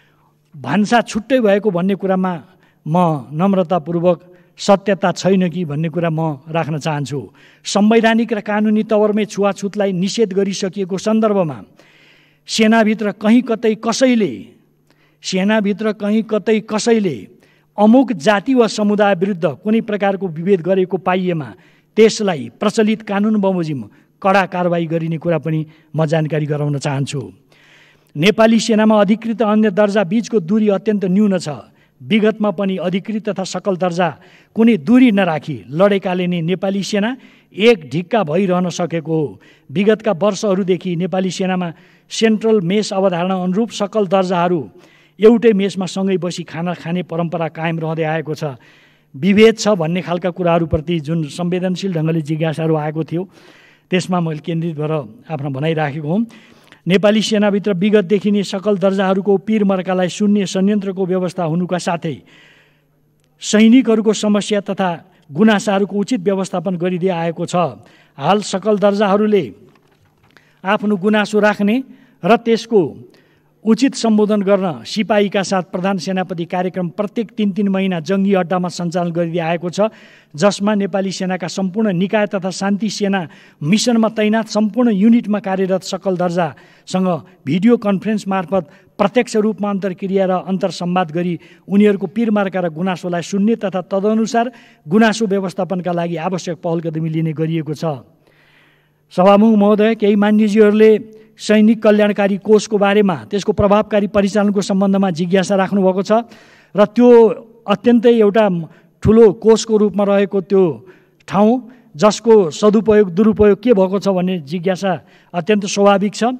भान्सा छुट्टै भएको भन्ने कुरामा म नम्रतापूर्वक सत्यता छैन कि भन्ने कुरा म राख्न चाहन्छु। संवैधानिक र कानुनी तवरमै छुवाछुतलाई निषेध गरिसकिएको सन्दर्भमा सेनाभित्र कहीँ कतै कसैले सेनाभित्र कहीँ कतै कसैले अमुक जाति वा समुदाय विरुद्ध कुनै प्रकारको विभेद गरेको पाइएमा त्यसलाई प्रचलित कानुन बमोजिम कडा कारबाही गरिने कुरा पनि म जानकारी गराउन चाहन्छु। नेपाली सेनामा अधिकृत अन्य दर्जा बीचको दूरी अत्यन्त न्यून छ। विगतमा पनि अधिकृत तथा सकल दर्जा कुनै दूरी नराखी लडेकाले नै नेपाली सेना एक ढिक्का भइरहन सकेको हो। विगतका वर्षहरूदेखि नेपाली सेनामा सेन्ट्रल मेस अवधारणा अनुरूप सकल दर्जाहरू एउटै मेसमा सँगै बसी खाना खाने परम्परा कायम रहँदै आएको छ। विभेद छ भन्ने खालका कुराहरूप्रति जुन संवेदनशील ढङ्गले जिज्ञासाहरू आएको थियो त्यसमा मैले केन्द्रित भएर आफ्नो भनाइ राखेको हुँ। नेपाली सेनाभित्र विगतदेखि नै सकल दर्जाहरूको पीरमर्कालाई सुन्ने संयन्त्रको व्यवस्था हुनुका साथै सैनिकहरूको समस्या तथा गुनासाहरूको उचित व्यवस्थापन गरिँदै आएको छ। हाल सकल दर्जाहरूले आफ्नो गुनासो राख्ने र त्यसको उचित सम्बोधन गर्न सिपाहीका साथ प्रधान सेनापति कार्यक्रम प्रत्येक तीन तीन महिना जङ्गी अड्डामा सञ्चालन गरिँदै आएको छ, जसमा नेपाली सेनाका सम्पूर्ण निकाय तथा शान्ति सेना मिसनमा तैनात सम्पूर्ण युनिटमा कार्यरत सकल दर्जासँग भिडियो कन्फरेन्स मार्फत प्रत्यक्ष रूपमा अन्तर्क्रिया र अन्तर्संवाद गरी उनीहरूको पीरमार्का र गुनासोलाई सुन्ने तथा तदनुसार गुनासो व्यवस्थापनका लागि आवश्यक पहल कदमी लिने गरिएको छ। सभामुख महोदय, केही मान्यजीहरूले सैनिक कल्याणकारी कोषको बारेमा त्यसको प्रभावकारी परिचालनको सम्बन्धमा जिज्ञासा राख्नुभएको छ र त्यो अत्यन्तै एउटा ठुलो कोषको रूपमा रहेको त्यो ठाउँ जसको सदुपयोग दुरुपयोग के भएको छ भन्ने जिज्ञासा अत्यन्त स्वाभाविक छ।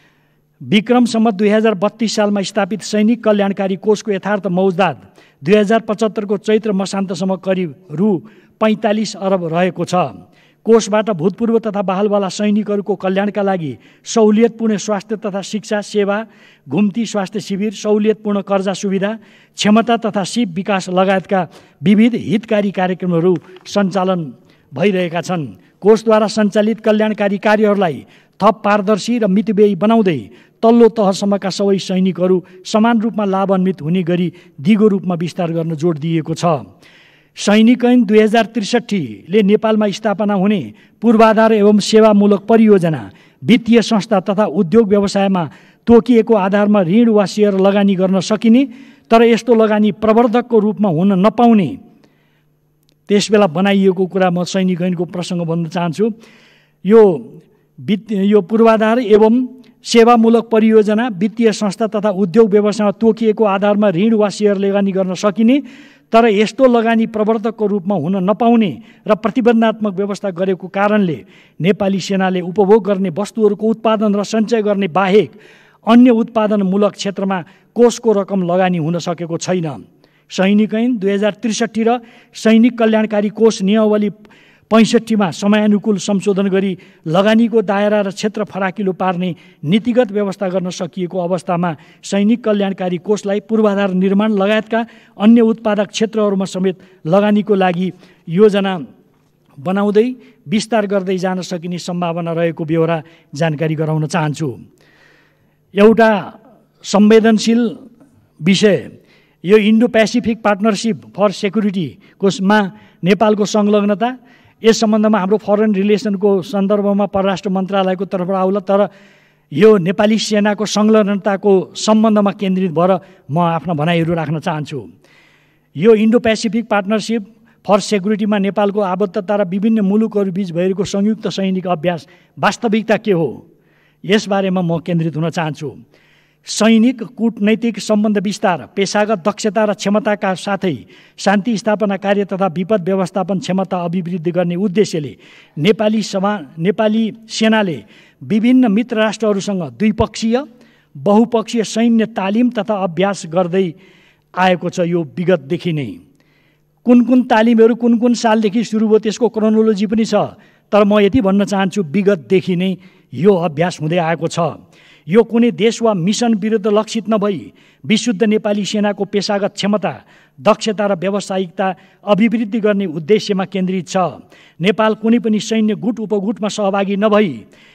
विक्रम सम्वत दुई हजार बत्तीस सालमा स्थापित सैनिक कल्याणकारी कोषको यथार्थ मौजदात दुई हजार पचहत्तरको चैत्र मसान्तसम्म करिब रु पैँतालिस अरब रहेको छ। कोषबाट भूतपूर्व तथा बहालवाला सैनिकहरूको कल्याणका लागि सहुलियतपूर्ण स्वास्थ्य तथा शिक्षा सेवा, घुम्ती स्वास्थ्य शिविर, सहुलियतपूर्ण कर्जा सुविधा, क्षमता तथा सिप विकास लगायतका विविध हितकारी कार्यक्रमहरू सञ्चालन भइरहेका छन्। कोषद्वारा सञ्चालित कल्याणकारी कार्यहरूलाई थप पारदर्शी र मितव्ययी बनाउँदै तल्लो तहसम्मका सबै सैनिकहरू समान रूपमा लाभान्वित हुने गरी दिगो रूपमा विस्तार गर्न जोड दिएको छ। सैनिक ऐन दुई हजार त्रिसठीले नेपालमा स्थापना हुने पूर्वाधार एवं सेवामूलक परियोजना, वित्तीय संस्था तथा उद्योग व्यवसायमा तोकिएको आधारमा ऋण वा सेयर लगानी गर्न सकिने तर यस्तो लगानी प्रवर्धकको रूपमा हुन नपाउने त्यसबेला बनाइएको कुरा म सैनिक ऐनको प्रसङ्ग भन्न चाहन्छु। यो वित्त यो पूर्वाधार एवं सेवामूलक परियोजना, वित्तीय संस्था तथा उद्योग व्यवसायमा तोकिएको आधारमा ऋण वा सेयर लगानी गर्न सकिने तर यस्तो लगानी प्रवर्तकको रूपमा हुन नपाउने र प्रतिबन्धात्मक व्यवस्था गरेको कारणले नेपाली सेनाले उपभोग गर्ने वस्तुहरूको उत्पादन र सञ्चय गर्ने बाहेक अन्य उत्पादनमूलक क्षेत्रमा कोषको रकम लगानी हुन सकेको छैन। सैनिक ऐन दुई हजार त्रिसठी र सैनिक कल्याणकारी कोष नियमावली पैँसठीमा समयानुकूल संशोधन गरी लगानीको दायरा र क्षेत्र फराकिलो पार्ने नीतिगत व्यवस्था गर्न सकिएको अवस्थामा सैनिक कल्याणकारी कोषलाई पूर्वाधार निर्माण लगायतका अन्य उत्पादक क्षेत्रहरूमा समेत लगानीको लागि योजना बनाउँदै विस्तार गर्दै जान सकिने सम्भावना रहेको बेहोरा जानकारी गराउन चाहन्छु। एउटा संवेदनशील विषय यो इन्डो पेसिफिक पार्टनरसिप फर सेक्युरिटीकोमा नेपालको संलग्नता, यस सम्बन्धमा हाम्रो फरेन रिलेसनको सन्दर्भमा परराष्ट्र मन्त्रालयको तर्फबाट आउला, तर यो नेपाली सेनाको संलग्नताको सम्बन्धमा केन्द्रित भएर म आफ्ना भनाइहरू राख्न चाहन्छु। यो इन्डो पेसिफिक पार्टनरसिप फर सेक्युरिटीमा नेपालको आबद्धता र विभिन्न मुलुकहरू बीच भइरहेको संयुक्त सैनिक अभ्यास वास्तविकता के हो यसबारेमा म केन्द्रित हुन चाहन्छु। सैनिक कूटनैतिक सम्बन्ध विस्तार, पेशागत दक्षता र क्षमताका साथै शान्ति स्थापना कार्य तथा विपद व्यवस्थापन क्षमता अभिवृद्धि गर्ने उद्देश्यले नेपाली सभा नेपाली सेनाले विभिन्न मित्र राष्ट्रहरूसँग द्विपक्षीय बहुपक्षीय सैन्य तालिम तथा अभ्यास गर्दै आएको छ। यो विगतदेखि नै कुन कुन तालिमहरू कुन कुन सालदेखि सुरु भयो त्यसको क्रोनोलोजी पनि छ, तर म यति भन्न चाहन्छु विगतदेखि नै यो अभ्यास हुँदै आएको छ। यो कुनै देश वा मिसन विरुद्ध लक्षित नभई विशुद्ध नेपाली सेनाको पेशागत क्षमता, दक्षता र व्यावसायिकता अभिवृद्धि गर्ने उद्देश्यमा केन्द्रित छ। नेपाल कुनै पनि सैन्य गुट उपगुटमा सहभागी नभई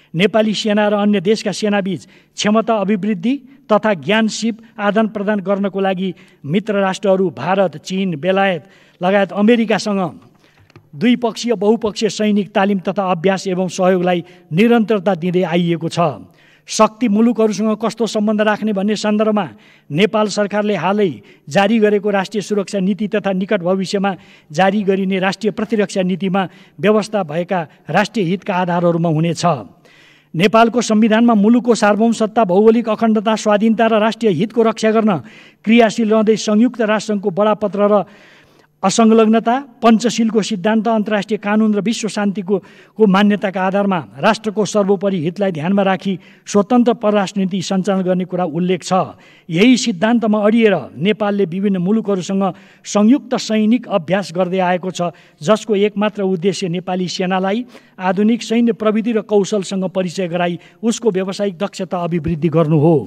नेपाली सेना र अन्य देशका सेनाबीच क्षमता अभिवृद्धि तथा ज्ञान सिप आदान प्रदान गर्नको लागि मित्र राष्ट्रहरू भारत, चीन, बेलायत लगायत अमेरिकासँग द्विपक्षीय बहुपक्षीय सैनिक तालिम तथा अभ्यास एवं सहयोगलाई निरन्तरता दिँदै आइएको छ। शक्ति मुलुकहरूसँग कस्तो सम्बन्ध राख्ने भन्ने सन्दर्भमा नेपाल सरकारले हालै जारी गरेको राष्ट्रिय सुरक्षा नीति तथा निकट भविष्यमा जारी गरिने राष्ट्रिय प्रतिरक्षा नीतिमा व्यवस्था भएका राष्ट्रिय हितका आधारहरूमा हुनेछ। नेपालको संविधानमा मुलुकको सार्वभौम सत्ता, भौगोलिक अखण्डता, स्वाधीनता र राष्ट्रिय हितको रक्षा गर्न क्रियाशील रहँदै संयुक्त राष्ट्रसङ्घको बडापत्र र असंलग्नता, पञ्चशीलको सिद्धान्त, अन्तर्राष्ट्रिय कानुन र विश्व शान्तिको को मान्यताका आधारमा राष्ट्रको सर्वोपरि हितलाई ध्यानमा राखी स्वतन्त्र परराष्ट्र नीति सञ्चालन गर्ने कुरा उल्लेख छ। यही सिद्धान्तमा अडिएर नेपालले विभिन्न मुलुकहरूसँग संयुक्त सैनिक अभ्यास गर्दै आएको छ, जसको एकमात्र उद्देश्य नेपाली सेनालाई आधुनिक सैन्य प्रविधि र कौशलसँग परिचय गराई उसको व्यावसायिक दक्षता अभिवृद्धि गर्नु हो।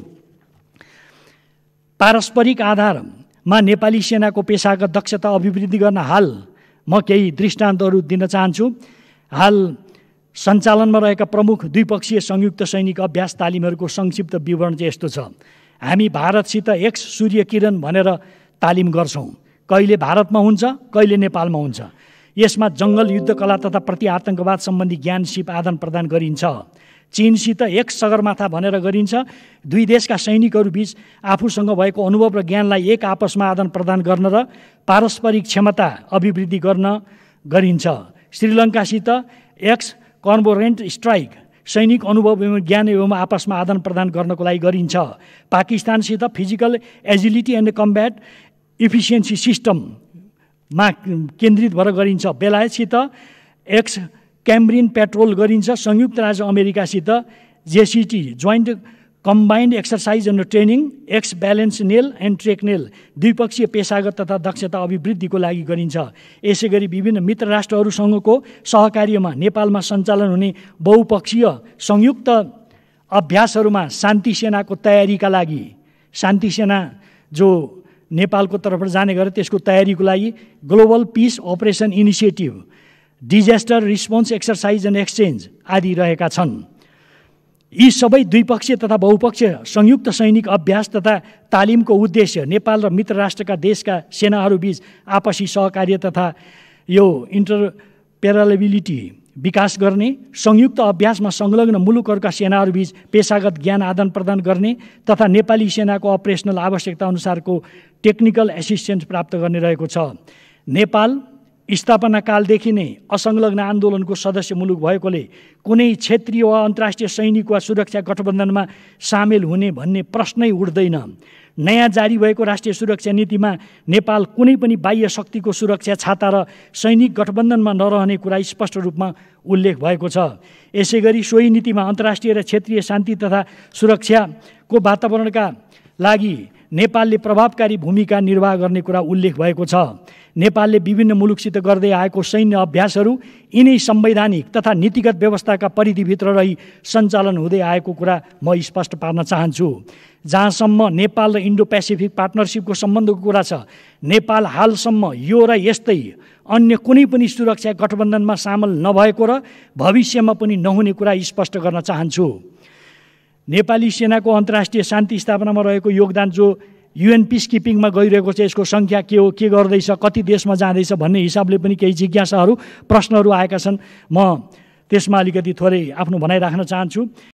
पारस्परिक आधार मा नेपाली सेनाको पेशागत दक्षता अभिवृद्धि गर्न हाल म केही दृष्टान्तहरू दिन चाहन्छु। हाल सञ्चालनमा रहेका प्रमुख द्विपक्षीय संयुक्त सैनिक अभ्यास तालिमहरूको संक्षिप्त विवरण चाहिँ यस्तो छ। हामी भारतसित एक्स सूर्य किरण भनेर तालिम गर्छौँ। कहिले भारतमा हुन्छ, कहिले नेपालमा हुन्छ। यसमा जङ्गल युद्धकला तथा प्रति आतङ्कवाद सम्बन्धी ज्ञान सिप आदान प्रदान गरिन्छ। चीनसित एक सगरमाथा भनेर गरिन्छ। दुई देशका सैनिकहरू बीच आफूसँग भएको अनुभव र ज्ञानलाई एक आपसमा आदान प्रदान गर्न र पारस्परिक क्षमता अभिवृद्धि गर्न गरिन्छ। श्रीलङ्कासित एक्स कन्भोरेन्ट स्ट्राइक सैनिक अनुभव एवं ज्ञान एवं आपसमा आदान प्रदान गर्नको लागि गरिन्छ। पाकिस्तानसित physical agility and combat efficiency सिस्टममा केन्द्रित भएर गरिन्छ। बेलायतसित एक्स क्याम्ब्रिन पेट्रोल गरिन्छ। संयुक्त राज्य अमेरिकासित JCET joint combined exercise and training ex balance nail and ट्रेकनेल द्विपक्षीय पेशागत तथा दक्षता अभिवृद्धिको लागि गरिन्छ। यसै गरी विभिन्न मित्र राष्ट्रहरूसँगको सहकार्यमा नेपालमा सञ्चालन हुने बहुपक्षीय संयुक्त अभ्यासहरूमा शान्ति सेनाको तयारीका लागि शान्ति सेना जो नेपालको तर्फबाट जाने गरे त्यसको तयारीको लागि global peace operation initiative, disaster response exercise and exchange आदि रहेका छन्। यी सबै द्विपक्षीय तथा बहुपक्षीय संयुक्त सैनिक अभ्यास तथा तालिमको उद्देश्य नेपाल र मित्र राष्ट्रका देशका सेनाहरूबीच आपसी सहकार्य तथा यो इन्टरपेरालेबिलिटी विकास गर्ने, संयुक्त अभ्यासमा संलग्न मुलुकहरूका सेनाहरूबीच पेशागत ज्ञान आदान प्रदान गर्ने तथा नेपाली सेनाको अपरेसनल आवश्यकता अनुसारको टेक्निकल एसिस्टेन्स प्राप्त गर्ने रहेको छ। नेपाल स्थापना कालदेखि नै असंलग्न आन्दोलनको सदस्य मुलुक भएकोले कुनै क्षेत्रीय वा अन्तर्राष्ट्रिय सैनिक वा सुरक्षा गठबन्धनमा सामेल हुने भन्ने प्रश्नै उठ्दैन। नयाँ जारी भएको राष्ट्रिय सुरक्षा नीतिमा नेपाल कुनै पनि बाह्य शक्तिको सुरक्षा छाता र सैनिक गठबन्धनमा नरहने कुरा स्पष्ट रूपमा उल्लेख भएको छ। यसै गरी सोही नीतिमा अन्तर्राष्ट्रिय र क्षेत्रीय शान्ति तथा सुरक्षाको वातावरणका लागि नेपालले प्रभावकारी भूमिका निर्वाह गर्ने कुरा उल्लेख भएको छ। नेपालले विभिन्न मुलुकसित गर्दै आएको सैन्य अभ्यासहरू यिनै संवैधानिक तथा नीतिगत व्यवस्थाका परिधिभित्र रही सञ्चालन हुँदै आएको कुरा म स्पष्ट पार्न चाहन्छु। जहाँसम्म नेपाल र इन्डो पेसिफिक पार्टनरसिपको सम्बन्धको कुरा छ, नेपाल हालसम्म यो र यस्तै अन्य कुनै पनि सुरक्षा गठबन्धनमा सामेल नभएको र भविष्यमा पनि नहुने कुरा स्पष्ट गर्न चाहन्छु। नेपाली सेनाको अन्तर्राष्ट्रिय शान्ति स्थापनामा रहेको योगदान जो युएन पिस किपिङमा गइरहेको छ, यसको सङ्ख्या के हो, के गर्दैछ, कति देशमा जाँदैछ भन्ने हिसाबले पनि केही जिज्ञासाहरू प्रश्नहरू आएका छन्। म त्यसमा अलिकति थोरै आफ्नो भनाइ राख्न चाहन्छु।